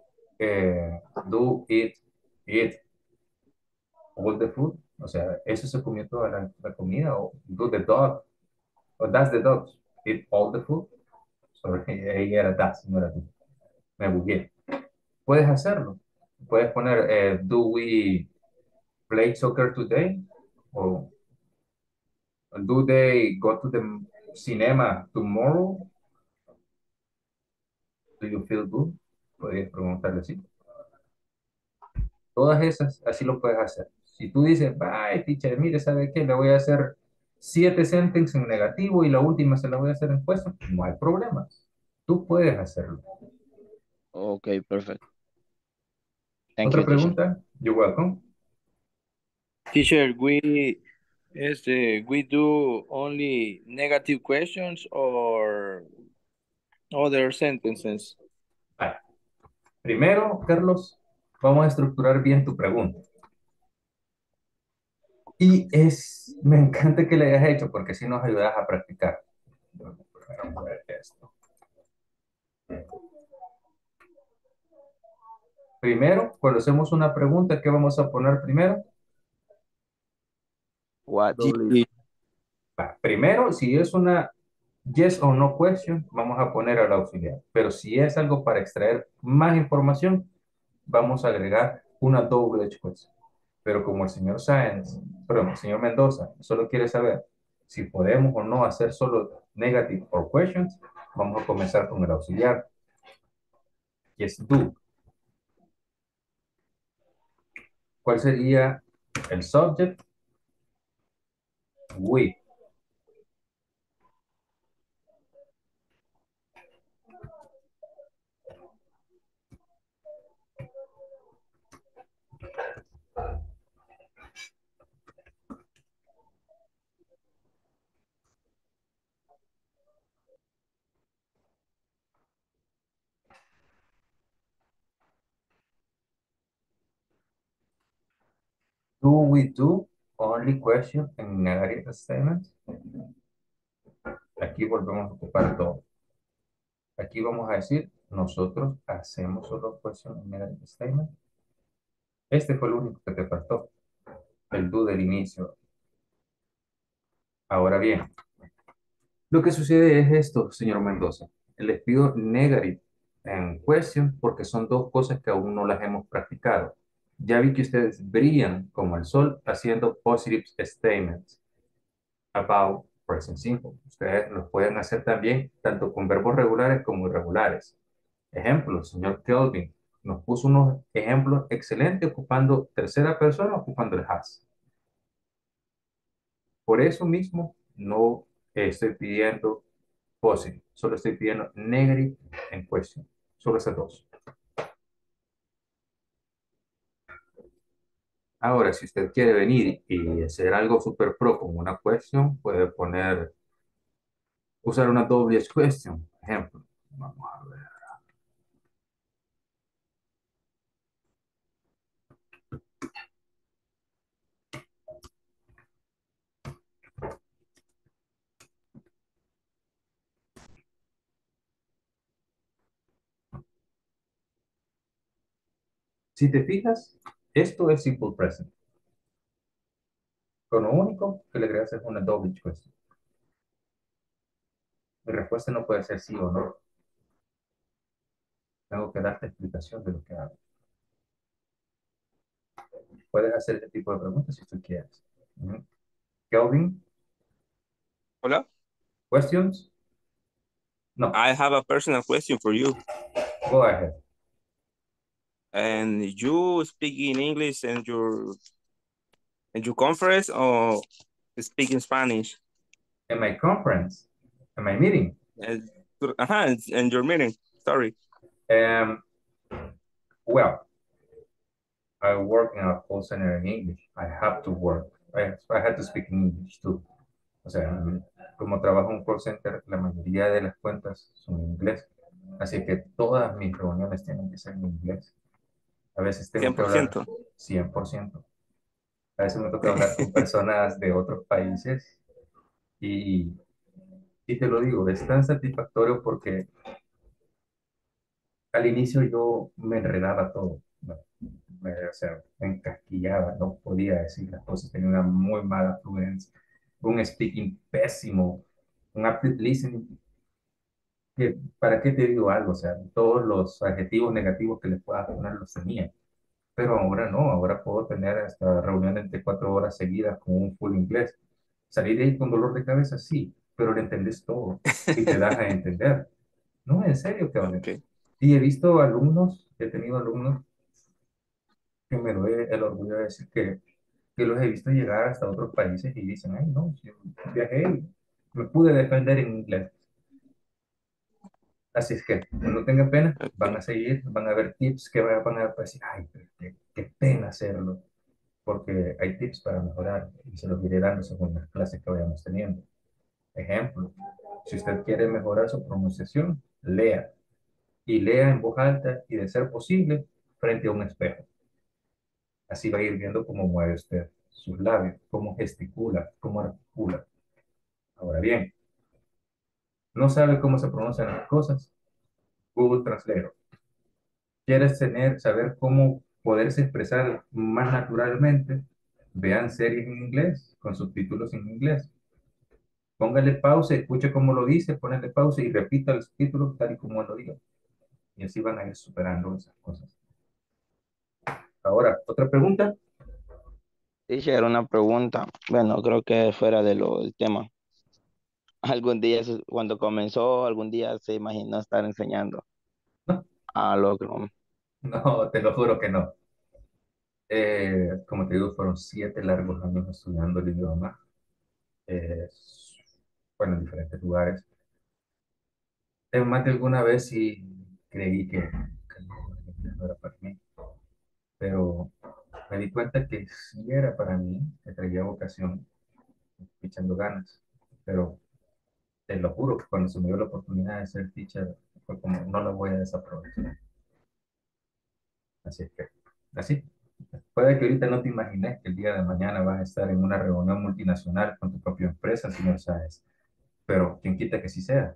do it, eat all the food. O sea, eso se comió toda la comida. O do the dog, o does the dog eat all the food. Sorry, ahí era does, no era do. Me bugué. Puedes hacerlo. Puedes poner, do we play soccer today? O do they go to the cinema tomorrow? Do you feel good? Podrías preguntarle así. Todas esas, así lo puedes hacer. Si tú dices, bye, teacher, mire, ¿sabe qué? Le voy a hacer 7 sentences en negativo y la última se la voy a hacer en puesto, no hay problema. Tú puedes hacerlo. Ok, perfecto. Thank ¿Otra you, teacher. pregunta? You're welcome. teacher, we do only negative questions or other sentences. Vale. Primero, Carlos, vamos a estructurar bien tu pregunta. Me encanta que le hayas hecho porque así nos ayudas a practicar. Vamos a ver esto. Primero, cuando hacemos una pregunta, ¿qué vamos a poner primero? What? Primero, si es una yes or no question, vamos a poner al auxiliar. Pero si es algo para extraer más información, vamos a agregar una double question. Pero como el señor el señor Mendoza solo quiere saber si podemos o no hacer solo negative or questions, vamos a comenzar con el auxiliar. Yes, do. ¿Cuál sería el subject? We. Do we do only question en negative statements? Aquí volvemos a ocupar todo. Aquí vamos a decir, nosotros hacemos solo question en negative statement. Este fue el único que te faltó. El do del inicio. Ahora bien, lo que sucede es esto, señor Mendoza. Les pido negative en question porque son dos cosas que aún no las hemos practicado. Ya vi que ustedes brillan como el sol haciendo positive statements about present simple. Ustedes los pueden hacer también tanto con verbos regulares como irregulares. Ejemplo, el señor Kelvin nos puso unos ejemplos excelentes ocupando tercera persona, ocupando el has. Por eso mismo no estoy pidiendo positive, solo estoy pidiendo negative en question. Solo esas dos. Ahora, si usted quiere venir y hacer algo super pro como una question, puede usar una doble question. Ejemplo, vamos a ver. Si te fijas, esto es simple present. Con lo único que le agregas es una double question. Mi respuesta no puede ser sí o no. Tengo que darte explicación de lo que hago. Puedes hacer este tipo de preguntas si tú quieres. Kelvin, Hola. questions? No. I have a personal question for you. Go ahead. And you speak in English in your conference or speak in Spanish? In my conference, in my meeting. In your meeting. Sorry. Well, I work in a call center in English. I have to work. I had to speak in English too. O sea, como trabajo en un call center, la mayoría de las cuentas son en inglés. Así que todas mis reuniones tienen que ser en inglés. A veces tengo que hablar 100%. A veces me toca hablar con personas de otros países y te lo digo, es tan satisfactorio porque al inicio yo me enredaba todo, ¿no? O sea, me encasquillaba, no podía decir las cosas, tenía una muy mala fluencia, un speaking pésimo, un active listening, que, ¿para qué te digo algo? O sea, todos los adjetivos negativos que le puedas poner los tenía, pero ahora no, ahora puedo tener hasta reuniones de 4 horas seguidas con un full inglés. Salir de ahí con dolor de cabeza, sí, pero le entendés todo y te das a entender. No, en serio, que Okay. Y he visto alumnos, he tenido alumnos que me doy el orgullo de decir que los he visto llegar hasta otros países y dicen, ay, no, yo viajé y me pude defender en inglés. Así es que no tengan pena, van a seguir, van a ver tips que van a decir, ay, pero qué pena hacerlo, porque hay tips para mejorar y se los iré dando según las clases que vayamos teniendo. Ejemplo, si usted quiere mejorar su pronunciación, lea y lea en voz alta y de ser posible frente a un espejo. Así va a ir viendo cómo mueve usted sus labios, cómo gesticula, cómo articula. Ahora bien, ¿no sabe cómo se pronuncian las cosas? Google Translate. ¿Quieres saber cómo poderse expresar más naturalmente? Vean series en inglés, con subtítulos en inglés. Póngale pausa, escuche cómo lo dice, ponle pausa y repita el subtítulo tal y como lo diga. Y así van a ir superando esas cosas. Ahora, ¿otra pregunta? Teacher, una pregunta. Bueno, creo que fuera del tema. Algún día, cuando comenzó, algún día se imaginó estar enseñando a lo que... No, te lo juro que no. Como te digo, fueron 7 largos años estudiando el idioma, eh, bueno, en diferentes lugares. Más de alguna vez sí creí que no era para mí, pero me di cuenta que sí era para mí, que traía vocación, echando ganas. Pero te lo juro que cuando se me dio la oportunidad de ser teacher, fue como, no la voy a desaprovechar. Así es que, así. Puede que ahorita no te imagines que el día de mañana vas a estar en una reunión multinacional con tu propia empresa, señor Sáez. Pero quien quita que sí sea.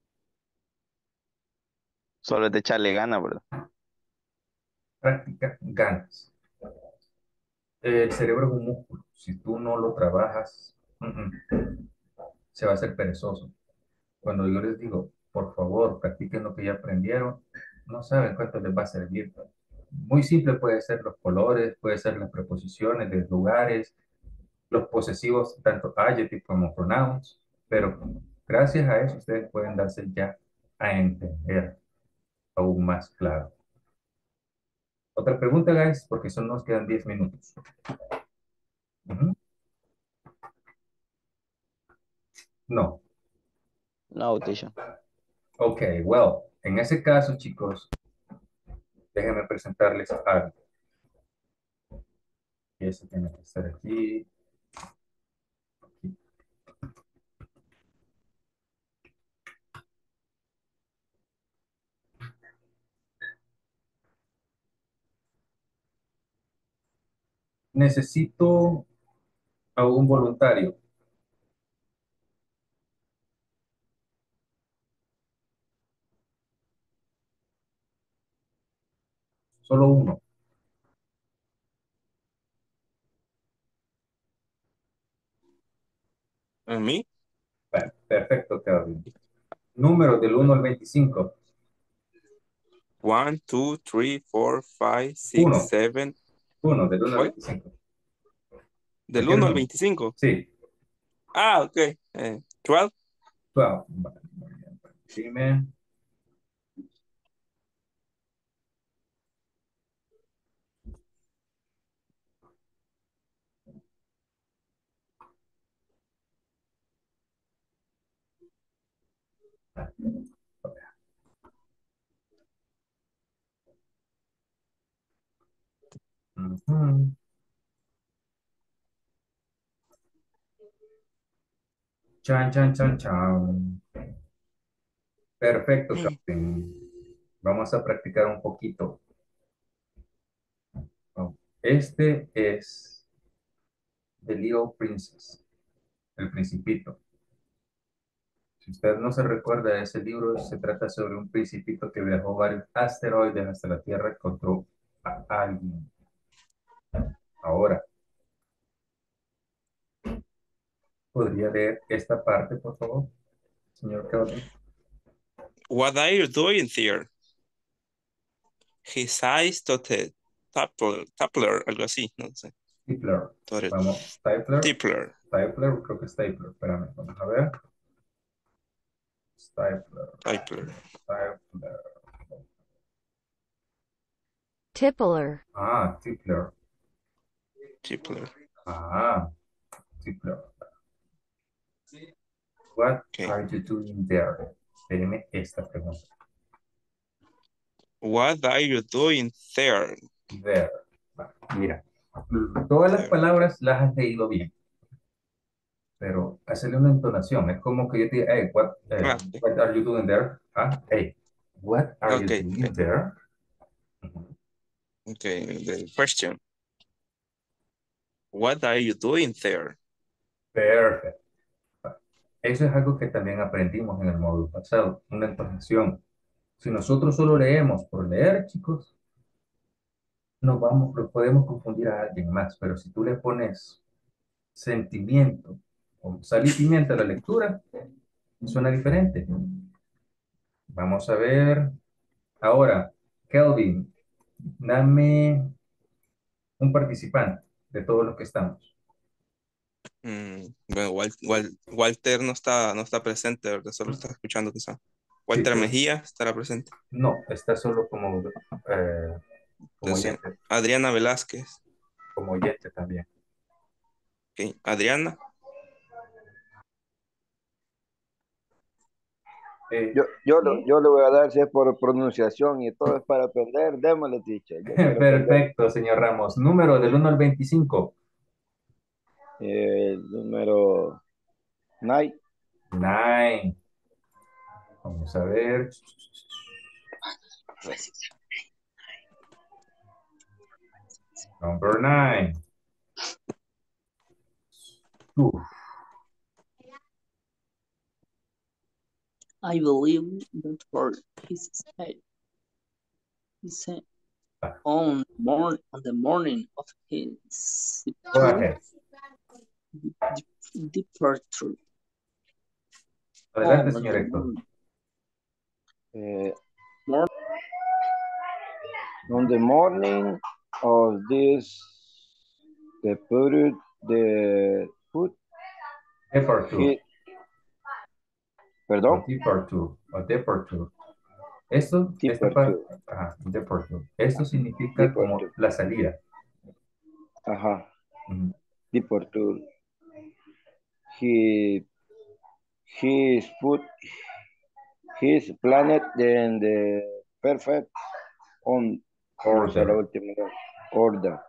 Solo es de echarle ganas, ¿verdad? Práctica, ganas. El cerebro es un músculo. Si tú no lo trabajas, se va a hacer perezoso. Cuando yo les digo, por favor, practiquen lo que ya aprendieron, no saben cuánto les va a servir. Muy simple puede ser los colores, puede ser las preposiciones de lugares, los posesivos, tanto adjectives como pronouns, pero gracias a eso ustedes pueden darse ya a entender aún más claro. Otra pregunta, guys, porque solo nos quedan 10 minutos. No. No, teacher. Ok, well, en ese caso, chicos, déjenme presentarles algo. Y eso tiene que estar aquí. Necesito a un voluntario. Solo uno. Me? Perfecto, Kelvin. Número del 1 al 25. 1, 2, 3, 4, 5, 6, Uno. 7. 1, del 1 al What? 25. Del Cualquier 1 al número. 25. Sí, Ah, ok. 12. 12. Vale, muy bien. Dime. Ujú. Chan, chan, chan, chan. Perfecto, Kelvin. Vamos a practicar un poquito. Oh, este es The Little Princess, El Principito. Si usted no se recuerda de ese libro, se trata sobre un principito que viajó varios asteroides hasta la Tierra y encontró a alguien. Ahora, ¿podría leer esta parte, por favor, señor Kelvin? What are you doing there? His eyes dotted. Tapler, algo así, no sé. Stapler. Vamos, Stapler. Tipler. Stapler, creo que Stapler. Espérame, vamos a ver. Stapler. Tipler. Stapler. Tippler. Ah, Tipler. Tipler. Ah, Tipler. What are you doing there? Déjeme esta pregunta. What are you doing there? There. Va, mira, todas las palabras las has leído bien, pero hacerle una entonación. Es como que yo te diga, hey, what are you doing there? Ah, hey, what are you doing there? Okay, the question. What are you doing there? Perfecto. Eso es algo que también aprendimos en el módulo pasado, una entonación. Si nosotros solo leemos por leer, chicos, lo podemos confundir a alguien más, pero si tú le pones sentimiento o sal y pimienta a la lectura, suena diferente. Vamos a ver. Ahora, Kelvin, dame un participante de todos los que estamos. Bueno, Walter no está presente, ¿verdad? Solo está escuchando quizá. Walter Sí, Mejía estará presente. No, está solo como Entonces, oyente. Adriana Velázquez. Como oyente también. Okay. Adriana. Yo le voy a dar, si es por pronunciación y todo es para aprender, démosle, teacher. Yo quiero aprender. Perfecto, señor Ramos. Número del 1 al 25. Número 9. 9. Vamos a ver. Number 9. I believe that for his stay. He said on the morning of his Go ahead. departure. Adelante, señor Héctor. On the morning of this departure. ¿Perdón? Departure. Esto, departure. Esto significa como la salida. Ajá. Departure. His planet in the perfect on order. La última order.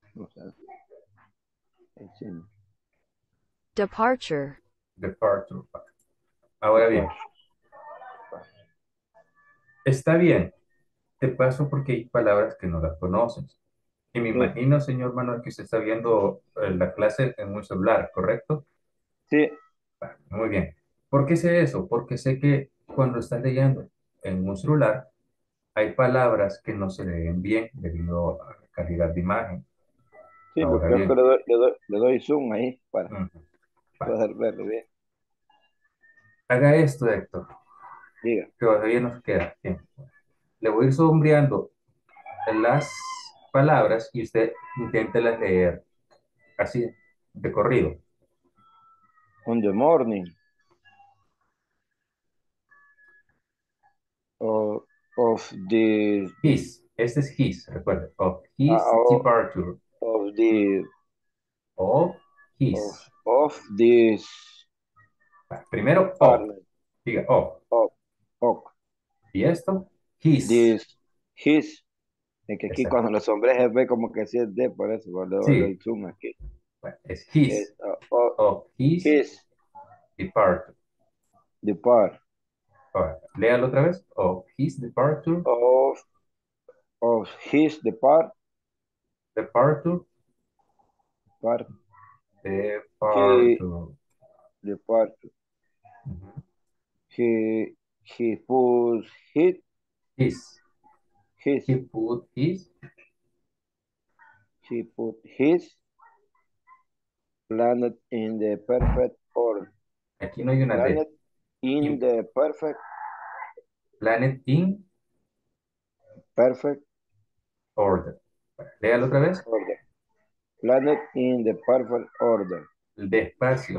Departure. Ahora bien. Está bien. Te paso porque hay palabras que no las conoces. Y me imagino, señor Manuel, que usted está viendo la clase en un celular, ¿correcto? Sí. Muy bien. ¿Por qué sé eso? Porque sé que cuando estás leyendo en un celular, hay palabras que no se leen bien debido a la calidad de imagen. Sí, Ahora creo bien. que le doy zoom ahí para poder verlo bien. Haga esto, Héctor, Diga. que todavía nos queda tiempo. Le voy a ir sombreando las palabras y usted inténtelas leer así, de corrido. On the morning of the His, este es his, recuerde. Of his departure. of the Of his. of this Primero, of. partner. Diga, of. Of. Y esto, his. His. Es que aquí Exacto. cuando los hombres se ve como que sí es de, por eso cuando Sí. el zoom aquí. Bueno, es his. Es, Of his departure. Depart. Ahora, léalo otra vez. Of his departure. Of his departure. Departure. He put his. He put his. He put his planet in the perfect order. Aquí no hay una planet D. In the perfect. Planet in. Perfect. Order. Léalo otra vez. Order. Planet in the perfect order. Despacio.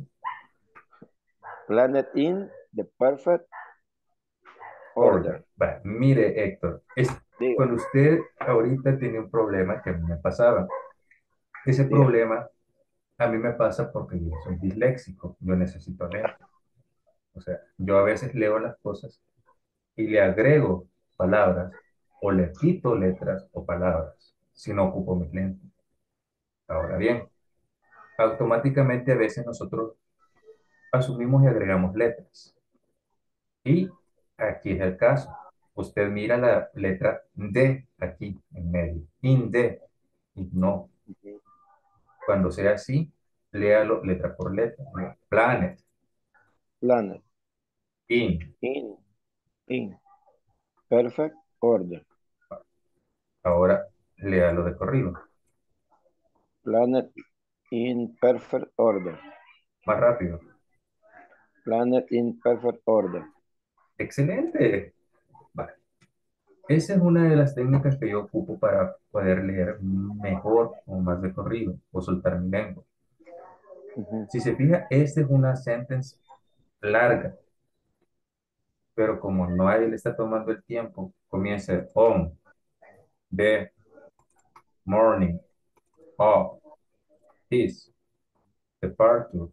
Planet in the perfect order. Vale, mire, Héctor, cuando usted ahorita tiene un problema que a mí me pasaba, ese problema a mí me pasa porque yo soy disléxico, yo necesito leer. O sea, yo a veces leo las cosas y le agrego palabras o le quito letras o palabras si no ocupo mis lentes. Ahora bien, automáticamente a veces nosotros asumimos y agregamos letras. Y aquí es el caso. Usted mira la letra D aquí en medio. In D. Y no. Cuando sea así, léalo letra por letra. Planet. Planet. In. In. Perfect order. Ahora léalo de corrido. Planet in perfect order. Más rápido. Planet in perfect order. Excelente. Vale. Esa es una de las técnicas que yo ocupo para poder leer mejor o más de corrido o soltar mi lengua. Si se fija, esta es una sentence larga, pero como nadie le está tomando el tiempo, comienza on, the, morning, of, his, departure,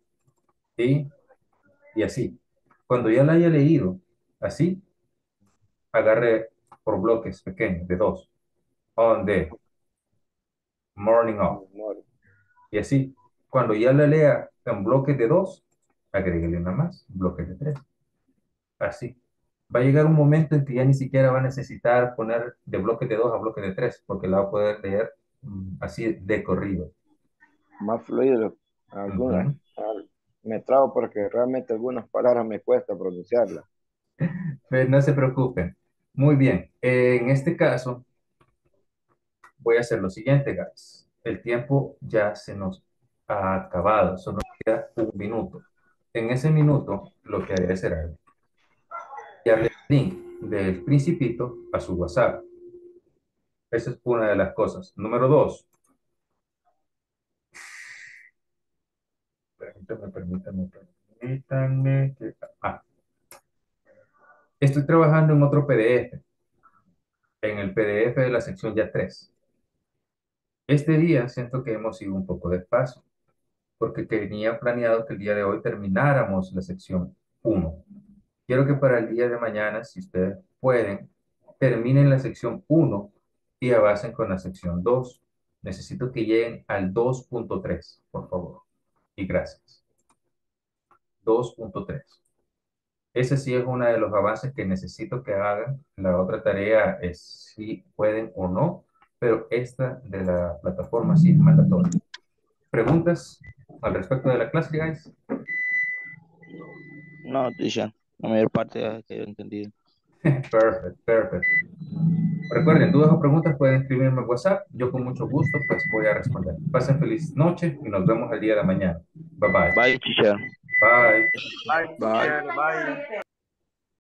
y así. Cuando ya la haya leído, así, agarre por bloques pequeños, de 2, on, the, morning, of, y así. Cuando ya la lea en bloques de 2, agréguele una más, bloques de 3. Así. Va a llegar un momento en que ya ni siquiera va a necesitar poner de bloques de 2 a bloques de 3, porque la va a poder leer así de corrido. Más fluido. Algunas. Me trago porque realmente algunas palabras me cuesta pronunciarlas. Pues no se preocupen. Muy bien. En este caso, voy a hacer lo siguiente, guys. El tiempo ya se nos ha acabado. Solo nos queda un minuto. En ese minuto, lo que haré será enviarle el link del Principito a su WhatsApp. Esa es una de las cosas. Número 2. Permítanme. Estoy trabajando en otro PDF. En el PDF de la sección ya 3. Este día siento que hemos ido un poco despacio, porque tenía planeado que el día de hoy termináramos la sección 1. Quiero que para el día de mañana, si ustedes pueden, terminen la sección 1 y avancen con la sección 2. Necesito que lleguen al 2.3, por favor. Y gracias. 2.3. Ese sí es uno de los avances que necesito que hagan. La otra tarea es si pueden o no, pero esta de la plataforma sí es mandatoria. ¿Preguntas al respecto de la clase, guys? No, teacher. La mayor parte que yo he entendido. Perfect. Recuerden, dudas o preguntas pueden escribirme en WhatsApp. Yo con mucho gusto pues voy a responder. Pasen feliz noche y nos vemos el día de mañana. Bye bye. Bye, teacher. Bye. Bye, Bye. teacher. Bye.